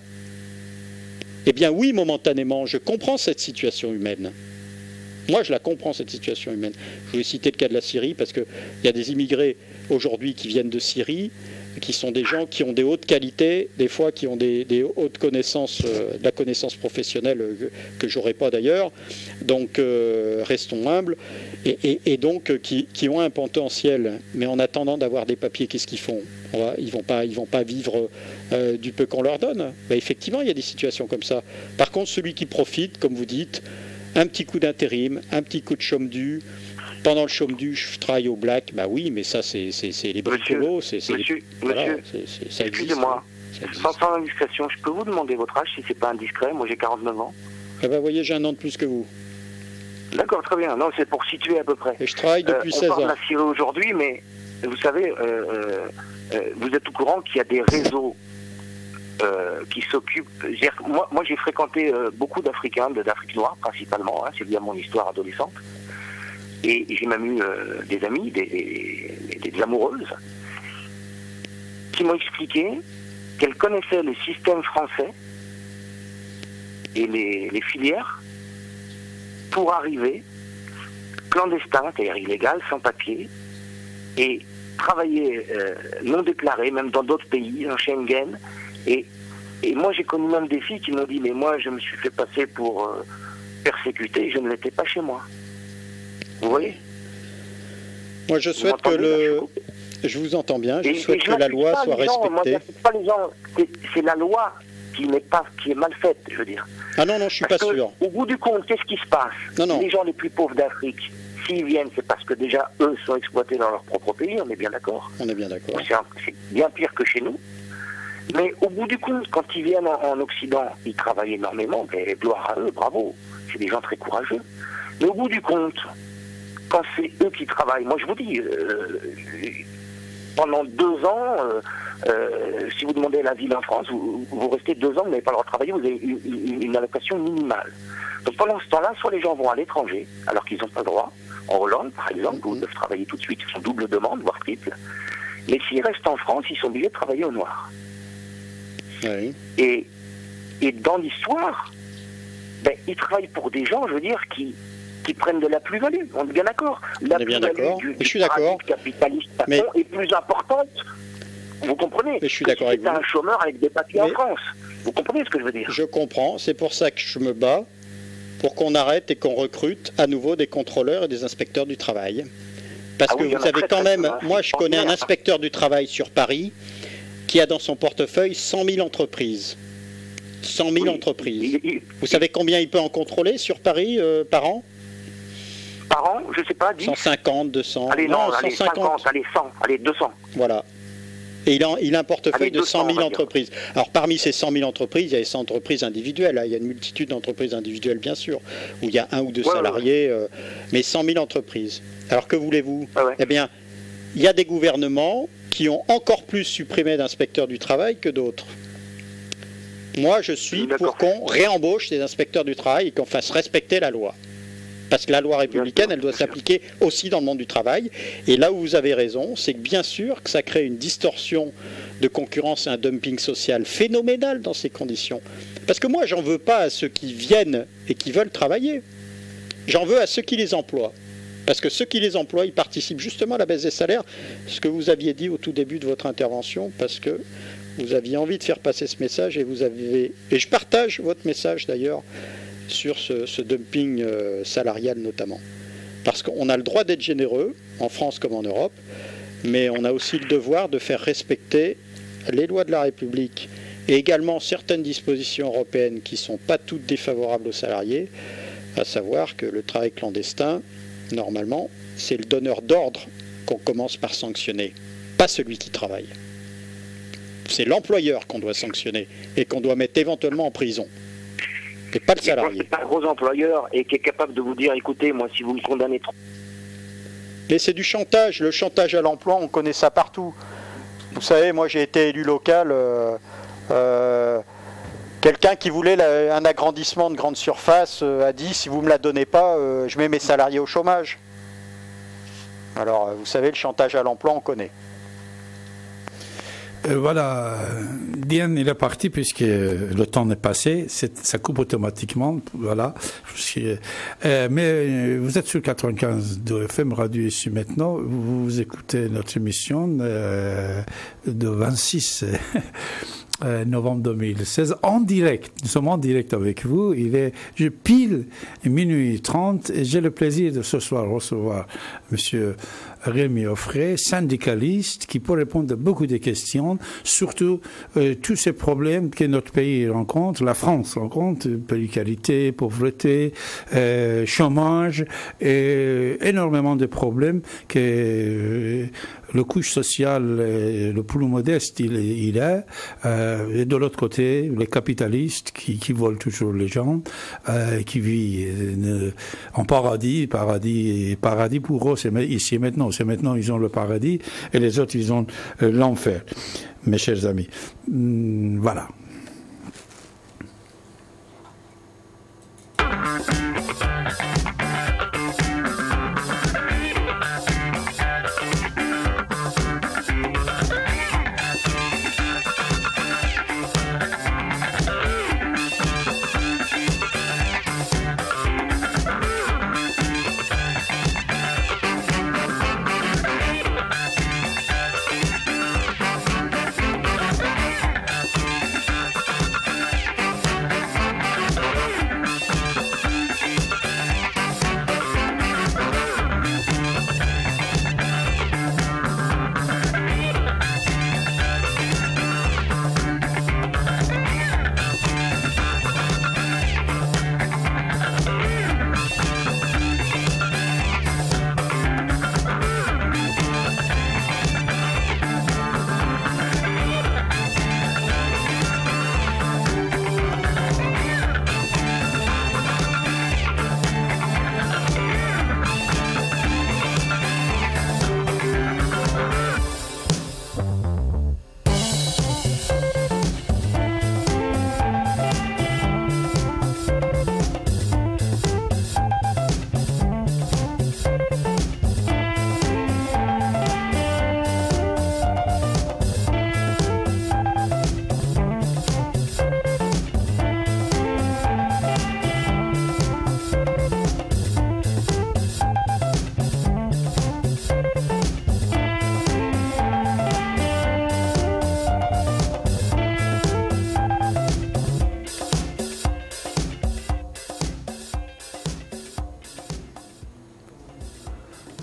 eh bien oui, momentanément, je comprends cette situation humaine. Moi, je la comprends, cette situation humaine. Je vais citer le cas de la Syrie, parce qu'il y a des immigrés aujourd'hui qui viennent de Syrie, qui sont des gens qui ont des hautes qualités, des fois qui ont des, des hautes connaissances, euh, de la connaissance professionnelle euh, que je n'aurais pas d'ailleurs, donc euh, restons humbles, et, et, et donc euh, qui, qui ont un potentiel, mais en attendant d'avoir des papiers, qu'est-ce qu'ils font ? va, Ils ne vont pas, ils vont pas vivre euh, du peu qu'on leur donne. Ben, effectivement, il y a des situations comme ça. Par contre, celui qui profite, comme vous dites, un petit coup d'intérim, un petit coup de chôme dû, pendant le chôme dû, je travaille au black, bah oui, mais ça, c'est les bricolos, c'est... Monsieur, monsieur, voilà, excusez-moi, sans, sans indiscrétion, je peux vous demander votre âge si c'est pas indiscret? Moi, j'ai quarante-neuf ans. Eh ben, vous voyez, j'ai un an de plus que vous. D'accord, très bien. Non, c'est pour situer à peu près. Et je travaille depuis euh, seize ans. On parle de la Syrie aujourd'hui, mais vous savez, euh, euh, vous êtes au courant qu'il y a des réseaux euh, qui s'occupent... Moi, moi j'ai fréquenté euh, beaucoup d'Africains, d'Afrique noire principalement, hein, c'est lié à mon histoire adolescente. Et j'ai même eu euh, des amis, des, des, des amoureuses, qui m'ont expliqué qu'elles connaissaient le système français et les, les filières pour arriver clandestin, c'est-à-dire illégal, sans papier, et travailler euh, non déclaré, même dans d'autres pays, en Schengen. Et, et moi, j'ai connu même des filles qui m'ont dit, mais moi, je me suis fait passer pour euh, persécuté, je ne l'étais pas chez moi. Vous voyez? Moi, je souhaite que le... Je vous entends bien. Je et, souhaite et je que la loi soit respectée. Pas les gens. C'est la loi qui n'est pas, qui est mal faite, je veux dire. Ah non, non, je suis Parce pas que, sûr. Au bout du compte, qu'est-ce qui se passe? Non, non. Les gens les plus pauvres d'Afrique, s'ils viennent, c'est parce que déjà, eux sont exploités dans leur propre pays, on est bien d'accord. On est bien d'accord. C'est, un, c'est bien pire que chez nous. Mais au bout du compte, quand ils viennent en, en Occident, ils travaillent énormément, mais gloire à eux, bravo. C'est des gens très courageux. Mais au bout du compte, quand c'est eux qui travaillent, moi je vous dis, euh, pendant deux ans, euh, euh, si vous demandez l'asile en France, vous, vous restez deux ans, vous n'avez pas le droit de travailler, vous avez une, une, une allocation minimale. Donc pendant ce temps-là, soit les gens vont à l'étranger, alors qu'ils n'ont pas le droit, en Hollande par exemple, où ils peuvent travailler tout de suite, ils sont double demande, voire triple. Mais s'ils restent en France, ils sont obligés de travailler au noir. Oui. Et, et dans l'histoire, ben, ils travaillent pour des gens, je veux dire, qui, qui prennent de la plus-value. On est bien d'accord. La On est bien plus-value d'accord. du, je suis du d'accord. capitaliste Mais... est plus importante. Vous comprenez? Mais je suis que d'accord si avec c'est vous. un chômeur avec des papiers Mais... en France. Vous comprenez ce que je veux dire? Je comprends. C'est pour ça que je me bats pour qu'on arrête et qu'on recrute à nouveau des contrôleurs et des inspecteurs du travail. Parce ah que oui, vous avez quand même... Hein, moi, je connais un inspecteur du travail sur Paris qui a dans son portefeuille cent mille entreprises. cent mille oui, entreprises. Il, il, vous savez combien il peut en contrôler sur Paris euh, par an? Par an, je ne sais pas, dix. cent cinquante, deux cents. Allez, non, non allez, cent cinquante. cinquante, allez, cent, allez, deux cents. Voilà. Et il a, il a un portefeuille allez, de cent mille entreprises. Alors parmi ces cent mille entreprises, il y a les cent entreprises individuelles. Là. Il y a une multitude d'entreprises individuelles, bien sûr, où il y a un ou deux ouais, salariés, ouais. Euh, mais cent mille entreprises. Alors que voulez-vous? ah ouais. Eh bien, il y a des gouvernements qui ont encore plus supprimé d'inspecteurs du travail que d'autres. Moi, je suis pour qu'on réembauche des inspecteurs du travail et qu'on fasse respecter la loi. Parce que la loi républicaine, elle doit s'appliquer aussi dans le monde du travail. Et là où vous avez raison, c'est que bien sûr que ça crée une distorsion de concurrence et un dumping social phénoménal dans ces conditions. Parce que moi, j'en veux pas à ceux qui viennent et qui veulent travailler. J'en veux à ceux qui les emploient. Parce que ceux qui les emploient, ils participent justement à la baisse des salaires. Ce que vous aviez dit au tout début de votre intervention, parce que vous aviez envie de faire passer ce message et vous avez... Et je partage votre message d'ailleurs sur ce, ce dumping euh, salarial notamment. Parce qu'on a le droit d'être généreux, en France comme en Europe, mais on a aussi le devoir de faire respecter les lois de la République et également certaines dispositions européennes qui ne sont pas toutes défavorables aux salariés, à savoir que le travail clandestin, normalement, c'est le donneur d'ordre qu'on commence par sanctionner, pas celui qui travaille. C'est l'employeur qu'on doit sanctionner et qu'on doit mettre éventuellement en prison. Et pas le salarié. C'est un gros employeur et qui est capable de vous dire, écoutez, moi, si vous me condamnez trop... Mais c'est du chantage. Le chantage à l'emploi, on connaît ça partout. Vous savez, moi, j'ai été élu local. Euh, euh, quelqu'un qui voulait la, un agrandissement de grande surface euh, a dit, si vous ne me la donnez pas, euh, je mets mes salariés au chômage. Alors, vous savez, le chantage à l'emploi, on connaît. Euh, voilà, Diane, il est parti puisque le temps est passé, c'est, ça coupe automatiquement, voilà. Euh, mais vous êtes sur quatre-vingt-quinze de F M Radio ici maintenant, vous, vous écoutez notre émission euh, de vingt-six novembre deux mille seize en direct. Nous sommes en direct avec vous. Il est je, pile minuit trente et j'ai le plaisir de ce soir recevoir Monsieur Rémi Offray, syndicaliste, qui peut répondre à beaucoup de questions, surtout euh, tous ces problèmes que notre pays rencontre, la France rencontre, précarité, pauvreté, euh, chômage, et énormément de problèmes que euh, le couche social euh, le plus modeste il, il est, euh, et de l'autre côté, les capitalistes qui, qui volent toujours les gens, euh, qui vivent euh, en paradis, paradis, paradis pour eux, c'est ici maintenant. C'est maintenant ils ont le paradis et les autres ils ont euh, l'enfer, mes chers amis. Hum, voilà.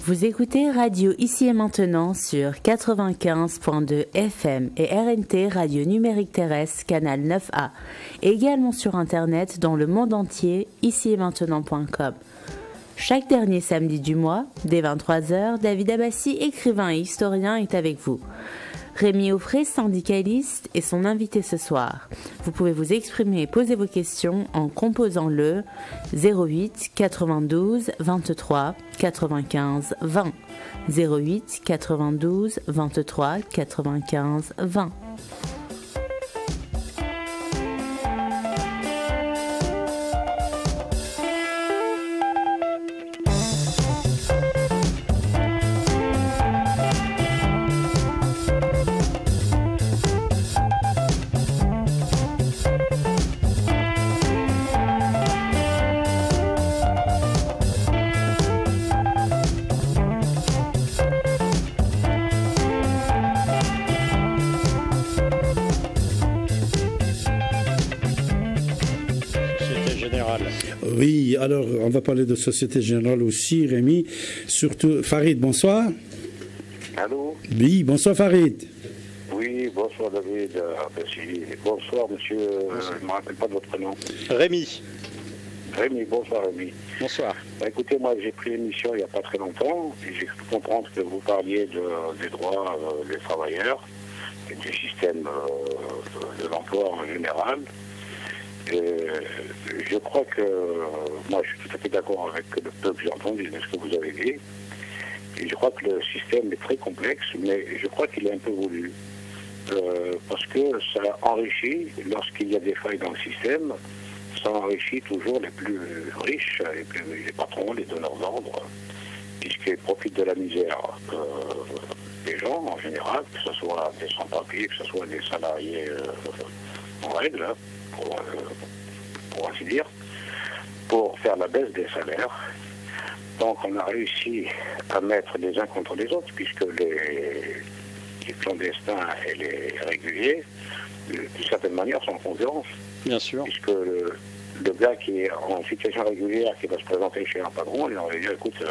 Vous écoutez Radio Ici et Maintenant sur quatre-vingt-quinze point deux F M et R N T Radio Numérique Terrestre, canal neuf A. Et également sur Internet dans le monde entier, ici et maintenant point com. Chaque dernier samedi du mois, dès vingt-trois heures, David Abbassi, écrivain et historien, est avec vous. Rémi Offray, syndicaliste, est son invité ce soir. Vous pouvez vous exprimer et poser vos questions en composant le zéro huit quatre-vingt-douze vingt-trois quatre-vingt-quinze vingt. zéro huit quatre-vingt-douze vingt-trois quatre-vingt-quinze vingt. Oui, alors on va parler de Société Générale aussi, Rémi. Surtout, Farid, bonsoir. Allô? Oui, bonsoir Farid. Oui, bonsoir David. Merci. Bonsoir monsieur, bonsoir. Je ne me rappelle pas de votre prénom. Rémi. Rémi, bonsoir Rémi. Bonsoir. Bah, écoutez, moi j'ai pris l'émission il n'y a pas très longtemps et j'ai cru comprendre que vous parliez de, des droits euh, des travailleurs et du système euh, de l'emploi en général. Et je crois que, euh, moi je suis tout à fait d'accord avec le peu que j'ai entendu de ce que vous avez dit. Et je crois que le système est très complexe, mais je crois qu'il est un peu voulu. Euh, parce que ça enrichit, lorsqu'il y a des failles dans le système, ça enrichit toujours les plus riches, les, plus, les patrons, les donneurs d'ordre, puisqu'ils profitent de la misère euh, des gens en général, que ce soit des sans-papiers, que ce soit des salariés euh, en règle, hein, pour, euh, pour ainsi dire, pour faire la baisse des salaires. Donc on a réussi à mettre les uns contre les autres, puisque les, les clandestins et les réguliers, d'une certaine manière, sont en concurrence. Bien sûr. Puisque le, le gars qui est en situation régulière, qui va se présenter chez un patron, il va lui dire, écoute, euh,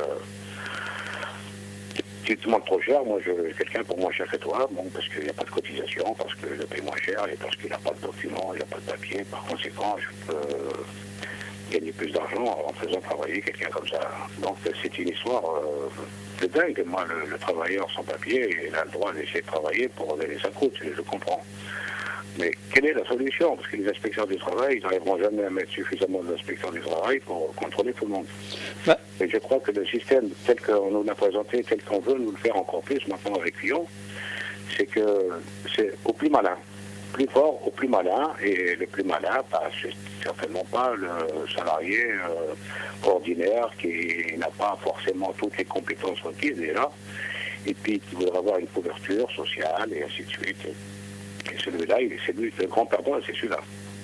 tu te demandes trop cher, moi je veux quelqu'un pour moins cher que toi, bon, parce qu'il n'y a pas de cotisation, parce que je paye moins cher, et parce qu'il n'a pas de documents, il n'a pas de papier, par conséquent, je peux gagner plus d'argent en faisant travailler quelqu'un comme ça. Donc c'est une histoire euh, de dingue. Moi, le, le travailleur sans papier, il a le droit d'essayer de travailler pour gagner sa croûte, je comprends. Mais quelle est la solution? Parce que les inspecteurs du travail, ils n'arriveront jamais à mettre suffisamment d'inspecteurs du travail pour contrôler tout le monde. Bah. Et je crois que le système tel qu'on nous l'a présenté, tel qu'on veut nous le faire encore plus maintenant avec Lyon, c'est que c'est au plus malin. Plus fort au plus malin, et le plus malin, bah, c'est certainement pas le salarié euh, ordinaire qui n'a pas forcément toutes les compétences requises déjà, et puis qui voudrait avoir une couverture sociale et ainsi de suite. Et celui-là, il est celui, le grand perdant, c'est celui-là.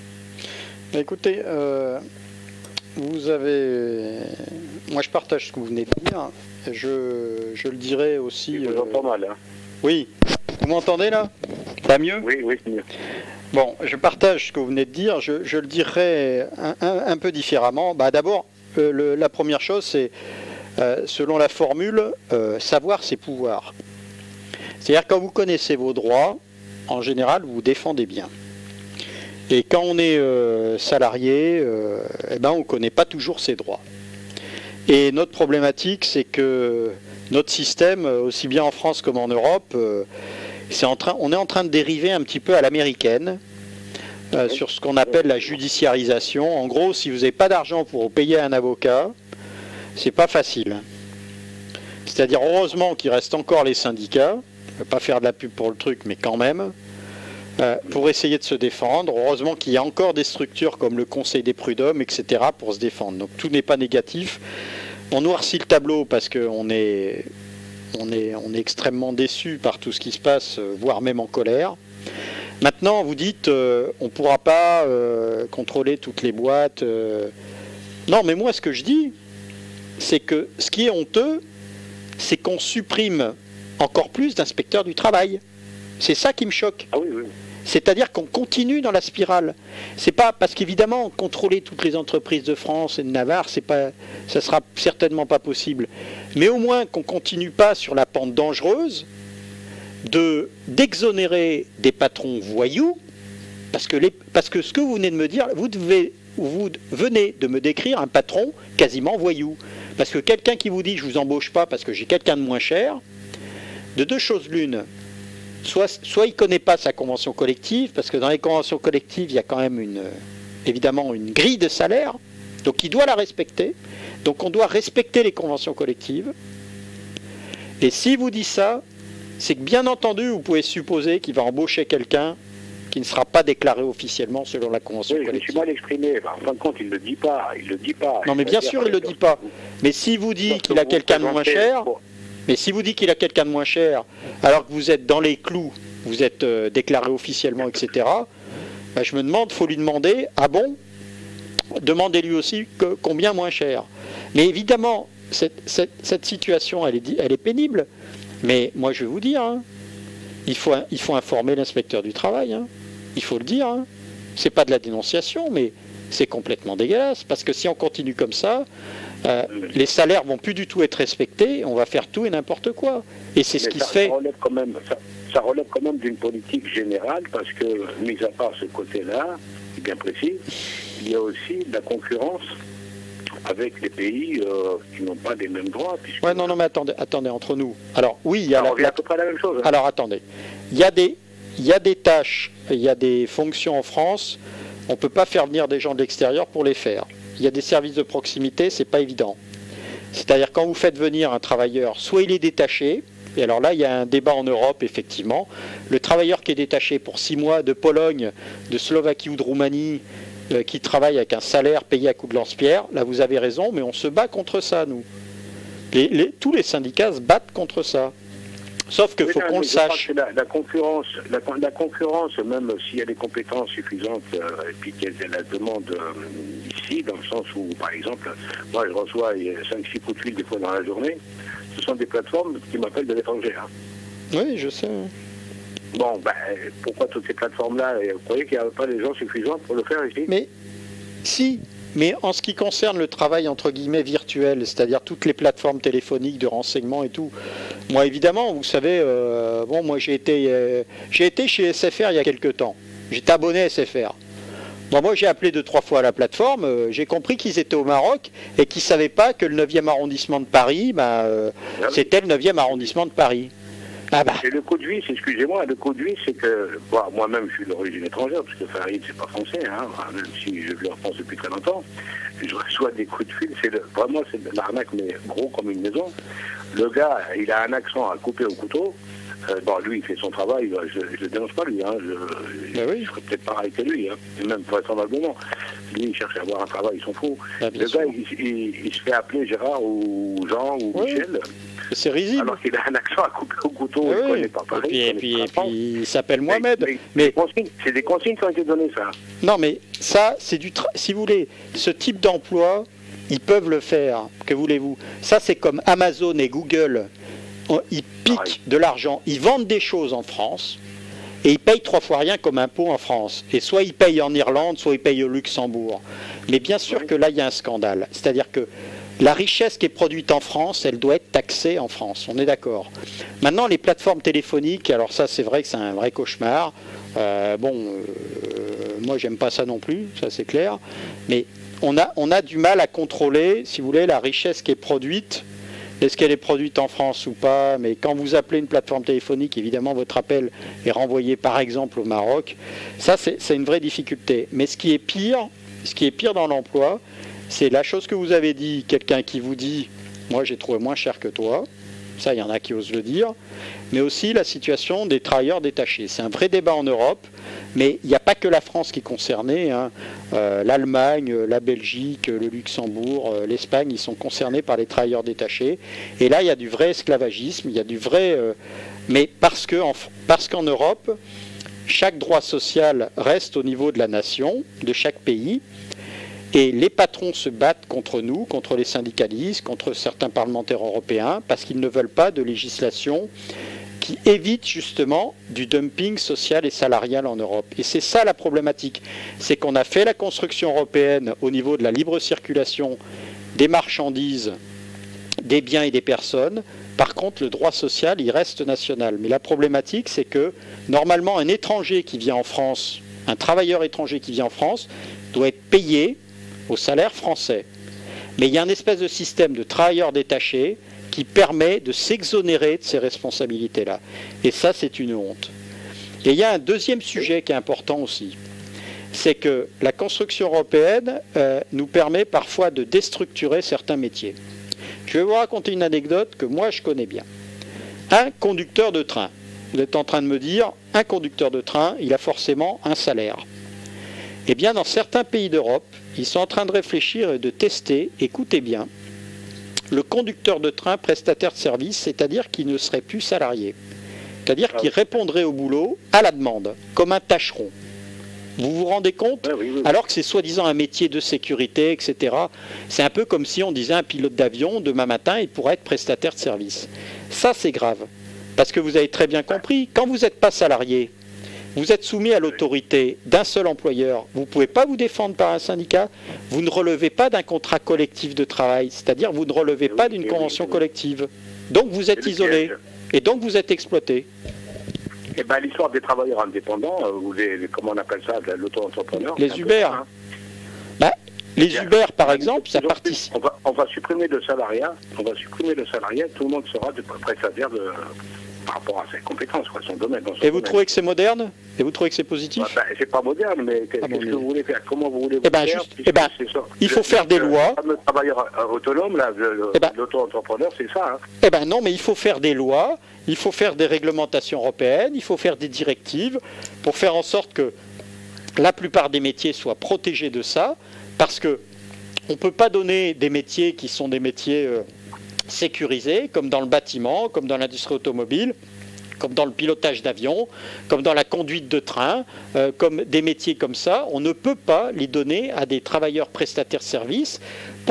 Écoutez, euh, vous avez... Moi, je partage ce que vous venez de dire. Je, je le dirais aussi... Je vous entends euh... mal, hein. Oui. Vous m'entendez, là? Pas mieux? Oui, oui, c'est mieux. Bon, je partage ce que vous venez de dire. Je, je le dirais un, un, un peu différemment. Bah, d'abord, euh, le, la première chose, c'est, euh, selon la formule, euh, savoir ses pouvoirs. C'est-à-dire, quand vous connaissez vos droits, en général, vous vous défendez bien. Et quand on est euh, salarié, euh, eh ben, on ne connaît pas toujours ses droits. Et notre problématique, c'est que notre système, aussi bien en France comme en Europe, euh, c'est en train, on est en train de dériver un petit peu à l'américaine euh, sur ce qu'on appelle la judiciarisation. En gros, si vous n'avez pas d'argent pour payer un avocat, c'est pas facile. C'est-à-dire, heureusement qu'il reste encore les syndicats. Je ne vais pas faire de la pub pour le truc, mais quand même, euh, pour essayer de se défendre. Heureusement qu'il y a encore des structures comme le Conseil des prud'hommes, et cetera, pour se défendre. Donc tout n'est pas négatif. On noircit le tableau parce qu'on est, on est, on est extrêmement déçu par tout ce qui se passe, voire même en colère. Maintenant, vous dites, euh, on ne pourra pas euh, contrôler toutes les boîtes. Euh... Non, mais moi, ce que je dis, c'est que ce qui est honteux, c'est qu'on supprime encore plus d'inspecteurs du travail. C'est ça qui me choque. Ah oui, oui. C'est-à-dire qu'on continue dans la spirale. C'est pas parce qu'évidemment contrôler toutes les entreprises de France et de Navarre, c'est pas, ça sera certainement pas possible. Mais au moins qu'on continue pas sur la pente dangereuse de d'exonérer des patrons voyous, parce que les, parce que ce que vous venez de me dire, vous devez, vous venez de me décrire un patron quasiment voyou. Parce que quelqu'un qui vous dit je vous embauche pas parce que j'ai quelqu'un de moins cher, de deux choses l'une. Soit, soit il ne connaît pas sa convention collective, parce que dans les conventions collectives, il y a quand même une, évidemment une grille de salaire, donc il doit la respecter. Donc on doit respecter les conventions collectives. Et s'il vous dit ça, c'est que bien entendu, vous pouvez supposer qu'il va embaucher quelqu'un qui ne sera pas déclaré officiellement selon la convention oui, collective. Je me suis mal exprimé. En fin de compte, il ne le dit pas. Il le dit pas. Non, mais bien sûr, il ne le dit pas. Mais s'il vous dit qu'il a quelqu'un de moins cher... Mais si vous dites qu'il a quelqu'un de moins cher, alors que vous êtes dans les clous, vous êtes euh, déclaré officiellement, et cetera, ben je me demande, il faut lui demander, ah bon, demandez-lui aussi que, combien moins cher. Mais évidemment, cette, cette, cette situation, elle est, elle est pénible. Mais moi, je vais vous dire, hein, il, faut, il faut informer l'inspecteur du travail. Hein, il faut le dire. Hein. C'est pas de la dénonciation, mais c'est complètement dégueulasse. Parce que si on continue comme ça... Euh, les salaires vont plus du tout être respectés, on va faire tout et n'importe quoi. Et c'est ce qui ça, se fait. Ça relève quand même, ça, ça relève quand même d'une politique générale, parce que, mis à part ce côté-là, bien précis, il y a aussi la concurrence avec les pays euh, qui n'ont pas les mêmes droits. Puisque... Ouais, non, non, mais attendez, attendez, entre nous. Alors, oui, il y a Alors, la... on revient à peu près à la même chose. Hein. Alors, attendez. Il y a des, il y a des tâches, il y a des fonctions en France, on ne peut pas faire venir des gens de l'extérieur pour les faire. Il y a des services de proximité, c'est pas évident. C'est-à-dire quand vous faites venir un travailleur, soit il est détaché, et alors là il y a un débat en Europe effectivement, le travailleur qui est détaché pour six mois de Pologne, de Slovaquie ou de Roumanie, euh, qui travaille avec un salaire payé à coups de lance-pierre, là vous avez raison, mais on se bat contre ça nous. Les, les, tous les syndicats se battent contre ça. Sauf qu'il oui, faut qu'on le sache. La, la, concurrence, la, la concurrence, même s'il y a des compétences suffisantes, euh, et puis qu'elle la demande euh, ici, dans le sens où, par exemple, moi je reçois cinq six coups de fil des fois dans la journée, ce sont des plateformes qui m'appellent de l'étranger. Hein. Oui, je sais. Bon, ben, pourquoi toutes ces plateformes-là? Vous croyez qu'il n'y a pas des gens suffisants pour le faire ici? Mais, si. Mais en ce qui concerne le travail entre guillemets virtuel, c'est-à-dire toutes les plateformes téléphoniques de renseignement et tout, moi évidemment, vous savez, euh, bon, moi j'ai été, euh, j'ai été chez S F R il y a quelques temps. J'étais abonné à S F R. Bon, moi j'ai appelé deux trois fois à la plateforme, euh, j'ai compris qu'ils étaient au Maroc et qu'ils ne savaient pas que le neuvième arrondissement de Paris, bah, euh, ah oui. c'était le neuvième arrondissement de Paris. Ah bah. Et le coup de vis, excusez-moi, le coup de vis, c'est que, bon, moi-même, je suis d'origine étrangère, parce que Farid, c'est pas français, hein, même si je vis en France depuis très longtemps, je reçois des coups de fil, c'est le, vraiment, c'est de l'arnaque, mais gros comme une maison. Le gars, il a un accent à couper au couteau. Euh, bon, lui, il fait son travail, je ne le dénonce pas, lui, hein, je, ben oui. je ferais peut-être pareil que lui, hein, et même vraisemblablement. Lui, il cherche à avoir un travail, il s'en fout. Ben, le gars, il, il, il se fait appeler Gérard ou Jean ou oui. Michel. C'est risible. Alors qu'il a un accent à couper au couteau, oui, il ne connaît pas Paris. Et puis, et puis, et puis il s'appelle Mohamed. Mais, mais, mais c'est des consignes qui ont été données, ça. Non, mais ça, c'est du... Tra... Si vous voulez, ce type d'emploi, ils peuvent le faire, que voulez-vous. Ça, c'est comme Amazon et Google. Ils piquent de l'argent, ils vendent des choses en France et ils payent trois fois rien comme impôt en France. Et soit ils payent en Irlande, soit ils payent au Luxembourg. Mais bien sûr oui. que là, il y a un scandale. C'est-à-dire que la richesse qui est produite en France, elle doit être taxée en France. On est d'accord. Maintenant, les plateformes téléphoniques, alors ça, c'est vrai que c'est un vrai cauchemar. Euh, bon, euh, moi, j'aime pas ça non plus, ça c'est clair. Mais on a, on a du mal à contrôler, si vous voulez, la richesse qui est produite. Est-ce qu'elle est produite en France ou pas? Mais quand vous appelez une plateforme téléphonique, évidemment, votre appel est renvoyé par exemple au Maroc. Ça, c'est, c'est une vraie difficulté. Mais ce qui est pire, ce qui est pire dans l'emploi, c'est la chose que vous avez dit, quelqu'un qui vous dit « moi j'ai trouvé moins cher que toi », ça il y en a qui osent le dire, mais aussi la situation des travailleurs détachés. C'est un vrai débat en Europe, mais il n'y a pas que la France qui est concernée, hein. euh, l'Allemagne, la Belgique, le Luxembourg, euh, l'Espagne, ils sont concernés par les travailleurs détachés, et là il y a du vrai esclavagisme, il y a du vrai... Euh, mais parce, que en, parce qu'en Europe, chaque droit social reste au niveau de la nation, de chaque pays, et les patrons se battent contre nous, contre les syndicalistes, contre certains parlementaires européens, parce qu'ils ne veulent pas de législation qui évite justement du dumping social et salarial en Europe. Et c'est ça la problématique, c'est qu'on a fait la construction européenne au niveau de la libre circulation des marchandises, des biens et des personnes. Par contre, le droit social, il reste national. Mais la problématique, c'est que normalement, un étranger qui vient en France, un travailleur étranger qui vient en France, doit être payé au salaire français. Mais il y a un espèce de système de travailleurs détachés qui permet de s'exonérer de ces responsabilités-là. Et ça, c'est une honte. Et il y a un deuxième sujet qui est important aussi. C'est que la construction européenne euh, nous permet parfois de déstructurer certains métiers. Je vais vous raconter une anecdote que moi je connais bien. Un conducteur de train. Vous êtes en train de me dire, un conducteur de train, il a forcément un salaire. Eh bien, dans certains pays d'Europe, ils sont en train de réfléchir et de tester, écoutez bien, le conducteur de train prestataire de service, c'est-à-dire qu'il ne serait plus salarié. C'est-à-dire qu'il répondrait au boulot à la demande, comme un tâcheron. Vous vous rendez compte ? Oui, oui, oui. Alors que c'est soi-disant un métier de sécurité, et cetera. C'est un peu comme si on disait à un pilote d'avion, demain matin, il pourrait être prestataire de service. Ça, c'est grave. Parce que vous avez très bien compris, quand vous n'êtes pas salarié, vous êtes soumis à l'autorité d'un seul employeur, vous ne pouvez pas vous défendre par un syndicat, vous ne relevez pas d'un contrat collectif de travail, c'est-à-dire vous ne relevez pas d'une convention collective. Donc vous êtes isolé, et donc vous êtes exploité. Eh ben, l'histoire des travailleurs indépendants, euh, ou les, les- comment on appelle ça, de l'auto-entrepreneur. Les c'est un peu Uber. ça, hein. Bah, les Bien. Uber, par Bah, exemple, ça ils ont- participe. On va, on va supprimer le salariat, on va supprimer le salariat, tout le monde sera de prestataire de, par rapport à ses compétences, quoi, son domaine. Dans son Et vous domaine. trouvez que c'est moderne ? Et vous trouvez que c'est positif ? Bah, bah, c'est pas moderne, mais qu'est-ce Ah bon, que mais- vous voulez faire? Comment vous voulez Eh ben, faire juste- puisque eh ben, c'est ça. il faut Le- faire des le- lois. Le travailleur euh, autonome, là, le- le- Eh ben- l'auto-entrepreneur, c'est ça. Hein. Eh bien non, mais il faut faire des lois, il faut faire des réglementations européennes, il faut faire des directives pour faire en sorte que la plupart des métiers soient protégés de ça, parce que on ne peut pas donner des métiers qui sont des métiers euh, sécurisés, comme dans le bâtiment, comme dans l'industrie automobile, comme dans le pilotage d'avion, comme dans la conduite de train, euh, comme des métiers comme ça. On ne peut pas les donner à des travailleurs prestataires de services. Pourquoi ?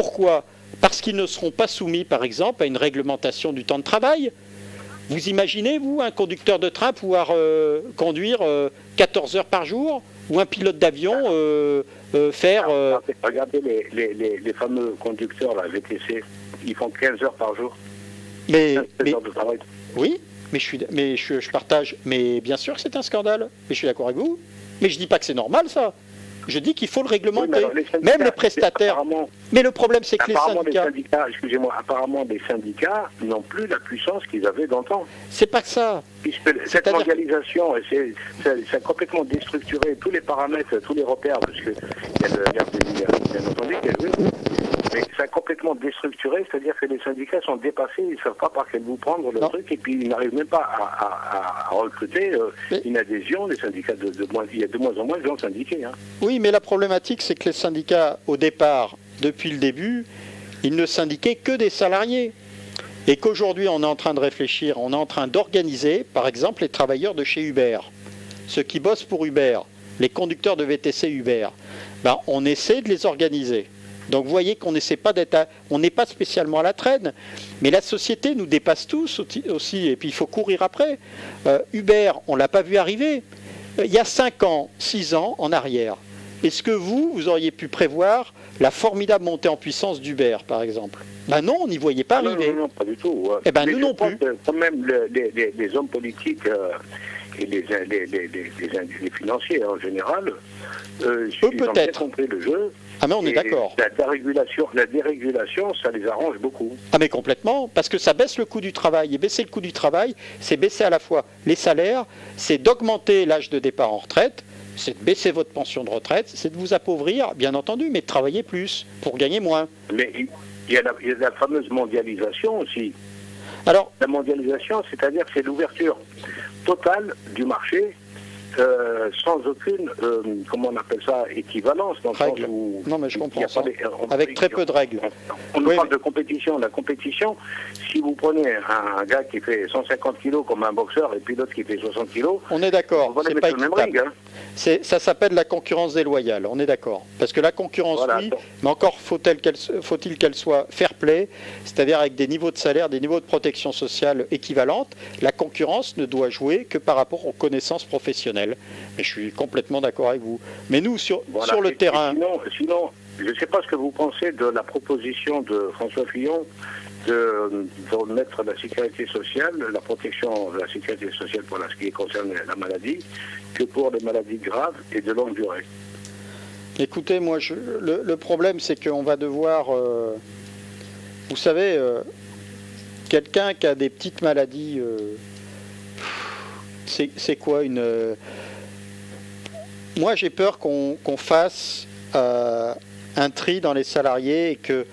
Parce qu'ils ne seront pas soumis, par exemple, à une réglementation du temps de travail. Vous imaginez, vous, un conducteur de train pouvoir euh, conduire euh, quatorze heures par jour, ou un pilote d'avion euh, euh, faire... euh, Regardez les, les, les, les fameux conducteurs, la V T C, ils font quinze heures par jour. mais, quinze mais- heures de travail. oui, mais, je, suis, mais je, je partage. Mais bien sûr que c'est un scandale. Mais je suis d'accord avec vous. Mais je dis pas que c'est normal, ça. Je dis qu'il faut le Oui, réglementer. mais alors, les syndicats, Même les prestataires. apparemment- Mais le problème, c'est que les Apparemment, les syndicats... syndicats, excusez-moi, apparemment, les syndicats n'ont plus la puissance qu'ils avaient d'antan. C'est pas que ça. Puisque cette C'est-à-dire- mondialisation, c'est, c'est- ça a complètement déstructuré tous les paramètres, tous les repères, parce que il y a le- il y a le- bien entendu qu'il y a le- mais ça a complètement déstructuré, c'est-à-dire que les syndicats sont dépassés, ils ne savent pas par quel bout prendre le Non. truc, et puis ils n'arrivent même pas à, à- à- à recruter euh, Mais- une adhésion. Les syndicats, de, de moins, il y a de moins en moins de gens syndiqués. Hein. Oui, mais la problématique, c'est que les syndicats, au départ, depuis le début, ils ne syndiquaient que des salariés. Et qu'aujourd'hui, on est en train de réfléchir, on est en train d'organiser, par exemple, les travailleurs de chez Uber, ceux qui bossent pour Uber, les conducteurs de V T C Uber. Ben, on essaie de les organiser. Donc vous voyez qu'on n'essaie pas d'être, à- on n'est pas spécialement à la traîne, mais la société nous dépasse tous aussi, et puis il faut courir après. Euh, Uber, on l'a pas vu arriver. Euh, Il y a cinq ans, six ans en arrière, est-ce que vous, vous auriez pu prévoir la formidable montée en puissance d'Uber, par exemple ? Ben non, on n'y voyait pas Ah non, arriver. non, non, pas du tout. ouais. Eh ben, Mais nous je non pense plus. que quand même, le- les, les- les hommes politiques euh, et les, les, les, les, les- les financiers en général, euh, ils ont bien peut-être. compris le jeu. Ah mais on est Et d'accord. La dérégulation, la dérégulation, ça les arrange beaucoup. Ah mais complètement, parce que ça baisse le coût du travail. Et baisser le coût du travail, c'est baisser à la fois les salaires, c'est d'augmenter l'âge de départ en retraite, c'est de baisser votre pension de retraite, c'est de vous appauvrir, bien entendu, mais de travailler plus pour gagner moins. Mais il y a la, il y a la fameuse mondialisation aussi. Alors, La mondialisation, c'est-à-dire que c'est l'ouverture totale du marché euh, sans aucune, euh, comment on appelle ça, équivalence. Dans le Règle. sens où Non, mais je il y a comprends pas ça. des- on- Avec très peu de règles. On, on nous Oui, parle mais- de compétition. La compétition, si vous prenez un, un gars qui fait cent cinquante kilos comme un boxeur et puis l'autre qui fait soixante kilos, on est on d'accord, va les c'est mettre pas sur le même équitable. ring. Hein. C'est, ça s'appelle la concurrence déloyale, on est d'accord. Parce que la concurrence, voilà, oui, mais encore faut-il qu'elle, faut-il qu'elle soit fair play, c'est-à-dire avec des niveaux de salaire, des niveaux de protection sociale équivalentes. La concurrence ne doit jouer que par rapport aux connaissances professionnelles. Mais je suis complètement d'accord avec vous. Mais nous, sur, voilà, sur le et, terrain... Et sinon, sinon, je ne sais pas ce que vous pensez de la proposition de François Fillon de, de mettre la sécurité sociale, la protection de la sécurité sociale pour la, ce qui concerne la maladie, que pour les maladies graves et de longue durée. Écoutez, moi, je, le, le problème, c'est qu'on va devoir... Euh, vous savez, euh, quelqu'un qui a des petites maladies, euh, c'est, c'est quoi une... Euh, moi, j'ai peur qu'on, qu'on fasse euh, un tri dans les salariés et que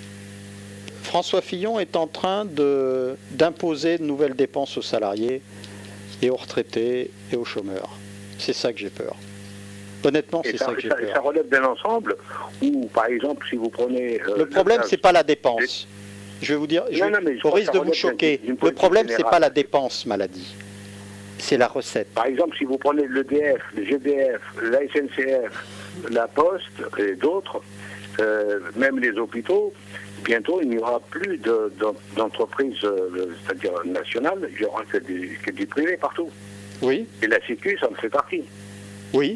François Fillon est en train de, d'imposer de nouvelles dépenses aux salariés et aux retraités et aux chômeurs. C'est ça que j'ai peur. Honnêtement, c'est ça, ça que j'ai ça, peur. Ça relève d'un ensemble où, par exemple, si vous prenez... Euh, le problème, c'est pas la dépense. Je vais vous dire, je, non, non, je au risque de vous choquer, d'une, d'une le problème, générale. C'est pas la dépense maladie. C'est la recette. Par exemple, si vous prenez l'E D F, le G D F, la S N C F, la Poste et d'autres, euh, même les hôpitaux, bientôt, il n'y aura plus de, de, d'entreprises, euh, c'est-à-dire nationales, il n'y aura que du, que du privé partout. Oui. Et la Sécu, ça en fait partie. Oui.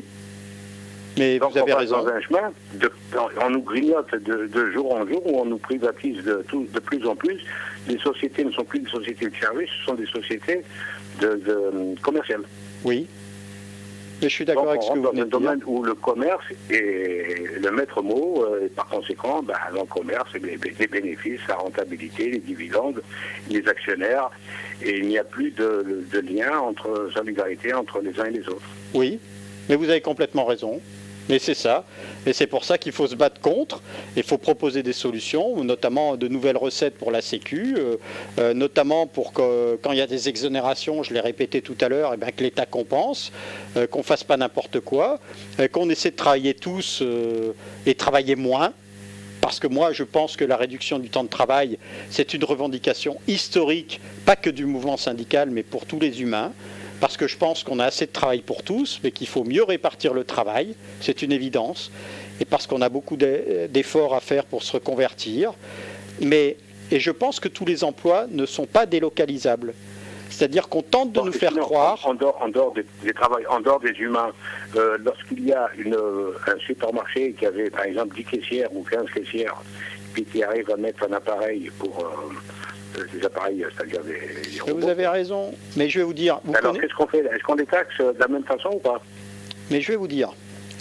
Mais donc vous avez on raison. Dans un chemin, de, on, on nous grignote de, de jour en jour, où on nous privatise de, tout, de plus en plus. Les sociétés ne sont plus des sociétés de services, ce sont des sociétés de, de, commerciales. Oui. Mais je suis d'accord donc, avec ce que vous venez de dire. dans un domaine où le commerce est le maître mot, et par conséquent, ben, dans le commerce, les, les bénéfices, la rentabilité, les dividendes, les actionnaires, et il n'y a plus de, de lien entre solidarité entre les uns et les autres. Oui, mais vous avez complètement raison. Mais c'est ça, et c'est pour ça qu'il faut se battre contre, il faut proposer des solutions, notamment de nouvelles recettes pour la Sécu, euh, euh, notamment pour que quand il y a des exonérations, je l'ai répété tout à l'heure, eh bien, que l'État compense, euh, qu'on ne fasse pas n'importe quoi, euh, qu'on essaie de travailler tous euh, et travailler moins, parce que moi je pense que la réduction du temps de travail, c'est une revendication historique, pas que du mouvement syndical, mais pour tous les humains. Parce que je pense qu'on a assez de travail pour tous, mais qu'il faut mieux répartir le travail, c'est une évidence, et parce qu'on a beaucoup d'efforts à faire pour se reconvertir. Mais, et je pense que tous les emplois ne sont pas délocalisables. C'est-à-dire qu'on tente de bon, nous faire sinon, croire... En, en, dehors, en, dehors des, des travail, en dehors des humains, euh, lorsqu'il y a une, un supermarché qui avait par exemple dix caissières ou quinze caissières, puis qui arrive à mettre un appareil pour... Euh, des appareils, c'est-à-dire des, des robots. Vous avez raison, mais je vais vous dire... Vous Alors, connaissez... qu'est-ce qu'on fait? Est-ce qu'on les taxe de la même façon ou pas? Mais je vais vous dire,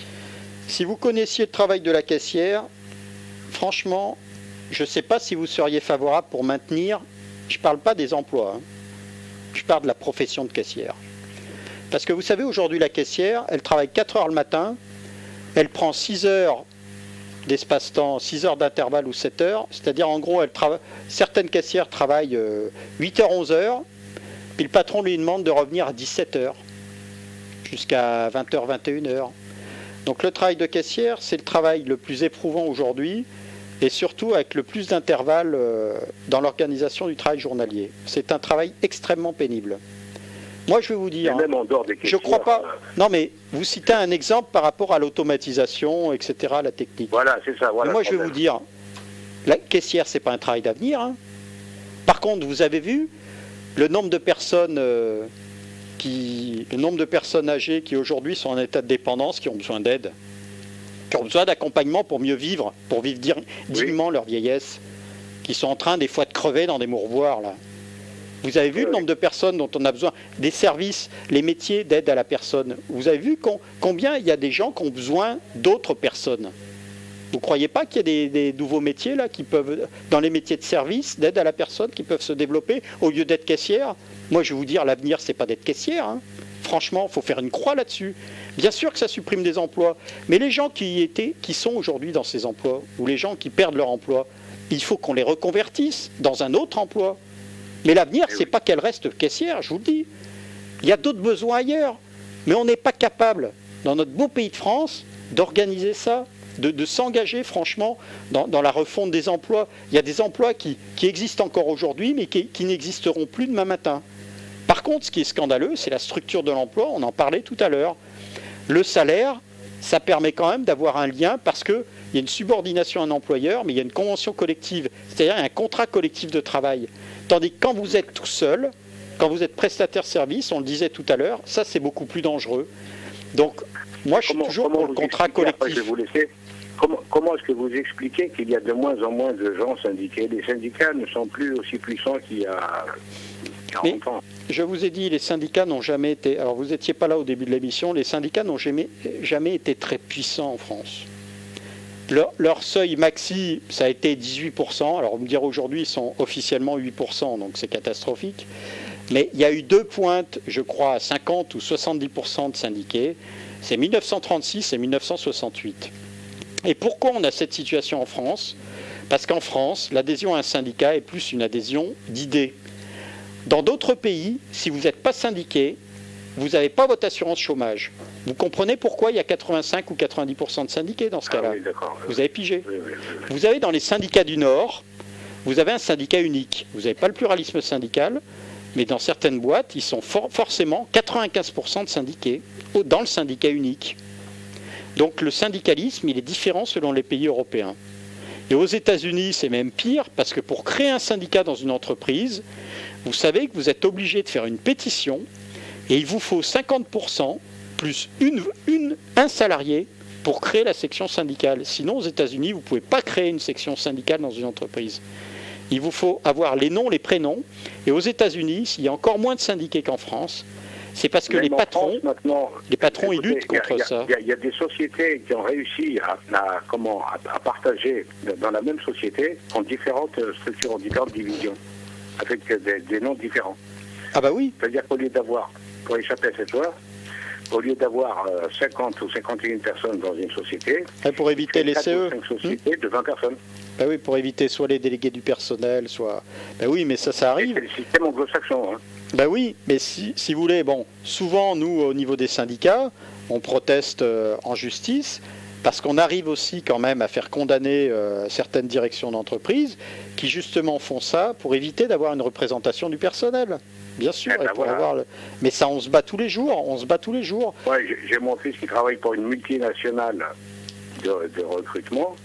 si vous connaissiez le travail de la caissière, franchement, je ne sais pas si vous seriez favorable pour maintenir... Je ne parle pas des emplois, hein, je parle de la profession de caissière. Parce que vous savez, aujourd'hui, la caissière, elle travaille quatre heures le matin, elle prend six heures d'espace-temps, six heures d'intervalle ou sept heures, c'est-à-dire en gros, elle trava... certaines caissières travaillent euh, huit heures, onze heures, puis le patron lui demande de revenir à dix-sept heures, jusqu'à vingt heures, vingt et une heures. Donc le travail de caissière, c'est le travail le plus éprouvant aujourd'hui, et surtout avec le plus d'intervalles euh, dans l'organisation du travail journalier. C'est un travail extrêmement pénible. Moi, je vais vous dire, même en dehors des je crois pas... Non, mais vous citez un exemple par rapport à l'automatisation, et cetera, la technique. Voilà, c'est ça. Voilà, mais moi, je vais vous dire, la caissière, c'est pas un travail d'avenir. Hein. Par contre, vous avez vu le nombre de personnes euh, qui, le nombre de personnes âgées qui aujourd'hui sont en état de dépendance, qui ont besoin d'aide, qui ont besoin d'accompagnement pour mieux vivre, pour vivre dignement oui. leur vieillesse, qui sont en train des fois de crever dans des mourvoirs là. Vous avez vu oui, le nombre oui. de personnes dont on a besoin, des services, les métiers d'aide à la personne. Vous avez vu con, combien il y a des gens qui ont besoin d'autres personnes. Vous ne croyez pas qu'il y a des, des nouveaux métiers là qui peuvent, dans les métiers de service, d'aide à la personne, qui peuvent se développer au lieu d'être caissière? Moi, je vais vous dire, l'avenir, c'est pas d'être caissière. Hein. Franchement, il faut faire une croix là-dessus. Bien sûr que ça supprime des emplois, mais les gens qui y étaient, qui sont aujourd'hui dans ces emplois, ou les gens qui perdent leur emploi, il faut qu'on les reconvertisse dans un autre emploi. Mais l'avenir, c'est pas qu'elle reste caissière, je vous le dis. Il y a d'autres besoins ailleurs. Mais on n'est pas capable, dans notre beau pays de France, d'organiser ça, de, de s'engager franchement dans, dans la refonte des emplois. Il y a des emplois qui, qui existent encore aujourd'hui, mais qui, qui n'existeront plus demain matin. Par contre, ce qui est scandaleux, c'est la structure de l'emploi, on en parlait tout à l'heure. Le salaire, ça permet quand même d'avoir un lien parce qu'il y a une subordination à un employeur, mais il y a une convention collective, c'est-à-dire il y a un contrat collectif de travail. Tandis que quand vous êtes tout seul, quand vous êtes prestataire service, on le disait tout à l'heure, ça c'est beaucoup plus dangereux. Donc moi je suis comment, toujours comment pour le contrat collectif. Après, je vais vous laisser. Comment, comment est-ce que vous expliquez qu'il y a de moins en moins de gens syndiqués? Les syndicats ne sont plus aussi puissants qu'il y a quarante Mais, ans. Je vous ai dit, les syndicats n'ont jamais été... Alors vous n'étiez pas là au début de l'émission, les syndicats n'ont jamais, jamais été très puissants en France. Leur, leur seuil maxi, ça a été dix-huit pour cent. Alors vous me direz aujourd'hui, ils sont officiellement huit pour cent, donc c'est catastrophique. Mais il y a eu deux pointes, je crois, à cinquante ou soixante-dix pour cent de syndiqués. C'est mille neuf cent trente-six et mille neuf cent soixante-huit. Et pourquoi on a cette situation en France? Parce qu'en France, l'adhésion à un syndicat est plus une adhésion d'idées. Dans d'autres pays, si vous n'êtes pas syndiqué, vous n'avez pas votre assurance chômage. Vous comprenez pourquoi il y a quatre-vingt-cinq ou quatre-vingt-dix pour cent de syndiqués dans ce Ah cas-là? oui, d'accord. Vous avez pigé. Oui, oui, oui. Vous avez dans les syndicats du Nord, vous avez un syndicat unique. Vous n'avez pas le pluralisme syndical, mais dans certaines boîtes, ils sont for- forcément quatre-vingt-quinze pour cent de syndiqués dans le syndicat unique. Donc le syndicalisme, il est différent selon les pays européens. Et aux États-Unis, c'est même pire, parce que pour créer un syndicat dans une entreprise, vous savez que vous êtes obligé de faire une pétition, et il vous faut cinquante pour cent plus une, une, un salarié pour créer la section syndicale. Sinon, aux États-Unis, vous ne pouvez pas créer une section syndicale dans une entreprise. Il vous faut avoir les noms, les prénoms. Et aux États-Unis, s'il y a encore moins de syndiqués qu'en France, c'est parce que Même les en patrons, France, maintenant, les patrons écoutez, ils luttent contre y a, y a, ça. Il y, y a des sociétés qui ont réussi à, à, comment, à, à partager dans la même société en différentes structures, en différentes divisions, avec des, des noms différents. Ah bah oui. C'est-à-dire qu'au lieu d'avoir, pour échapper à cette loi, au lieu d'avoir euh, cinquante ou cinquante et une personnes dans une société, Et pour éviter les quatre C E. ou cinq sociétés de vingt personnes. Bah oui, pour éviter soit les délégués du personnel, soit... Bah oui, mais ça, ça arrive. C'est le système anglo-saxon. Hein. Ben oui, mais si, si vous voulez, bon, souvent, nous, au niveau des syndicats, on proteste euh, en justice parce qu'on arrive aussi quand même à faire condamner euh, certaines directions d'entreprise qui, justement, font ça pour éviter d'avoir une représentation du personnel. Bien sûr, Eh ben et pour voilà. avoir le... mais ça, on se bat tous les jours, on se bat tous les jours. Ouais, j'ai, j'ai mon fils qui travaille pour une multinationale de, de recrutement.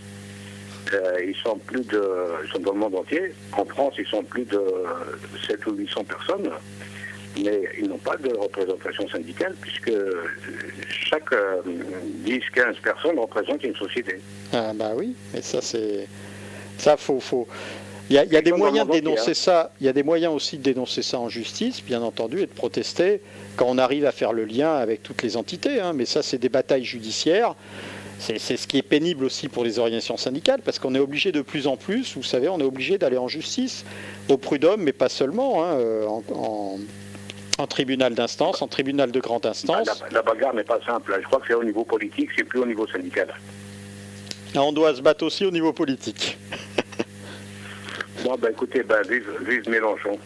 Euh, ils sont plus de, ils sont dans le monde entier. En France, ils sont plus de sept ou huit cents personnes, mais ils n'ont pas de représentation syndicale puisque chaque euh, dix à quinze personnes représentent une société. Ah bah oui, mais ça c'est, ça faut, faut. Il y a, il y a des moyens de dénoncer ça. Il y a des moyens aussi de dénoncer ça en justice, bien entendu, et de protester quand on arrive à faire le lien avec toutes les entités. Hein. Mais ça, c'est des batailles judiciaires. C'est, c'est ce qui est pénible aussi pour les organisations syndicales, parce qu'on est obligé de plus en plus, vous savez, on est obligé d'aller en justice, au prud'homme, mais pas seulement, hein, en, en, en tribunal d'instance, en tribunal de grande instance. La, la bagarre n'est pas simple. Je crois que c'est au niveau politique, c'est plus au niveau syndical. Et on doit se battre aussi au niveau politique. Bon, ben écoutez, ben, vive, vive Mélenchon.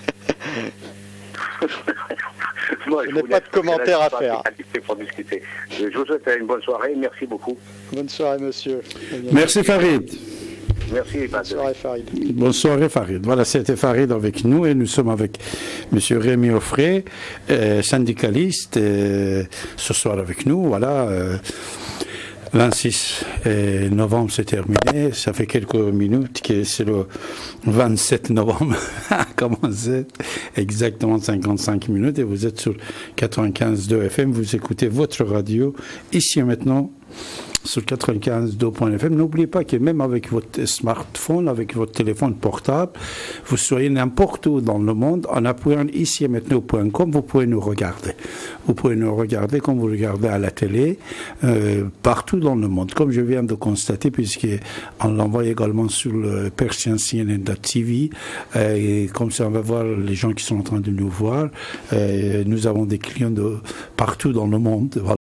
Moi, je n'ai pas de commentaires à faire. Pour discuter. Je vous souhaite une bonne soirée. Merci beaucoup. Bonne soirée, monsieur. Merci, Farid. Merci. Bonne soirée, Farid. Bonne soirée, Farid. Voilà, c'était Farid avec nous et nous sommes avec M. Rémi Offray, euh, syndicaliste, euh, ce soir avec nous. Voilà. Euh, vingt-six novembre, c'est terminé. Ça fait quelques minutes que c'est le vingt-sept novembre. Comment c'est? Exactement cinquante-cinq minutes. Et vous êtes sur quatre-vingt-quinze virgule deux F M. Vous écoutez votre radio ici et maintenant sur quatre-vingt-quinze virgule deux F M. N'oubliez pas que même avec votre smartphone, avec votre téléphone portable, vous soyez n'importe où dans le monde, en appuyant ici et maintenant point com, vous pouvez nous regarder. Vous pouvez nous regarder comme vous regardez à la télé, euh, partout dans le monde, comme je viens de constater, puisqu'on l'envoie également sur le Persian C N N T V, euh, et comme ça on va voir les gens qui sont en train de nous voir. Euh, nous avons des clients de partout dans le monde, voilà.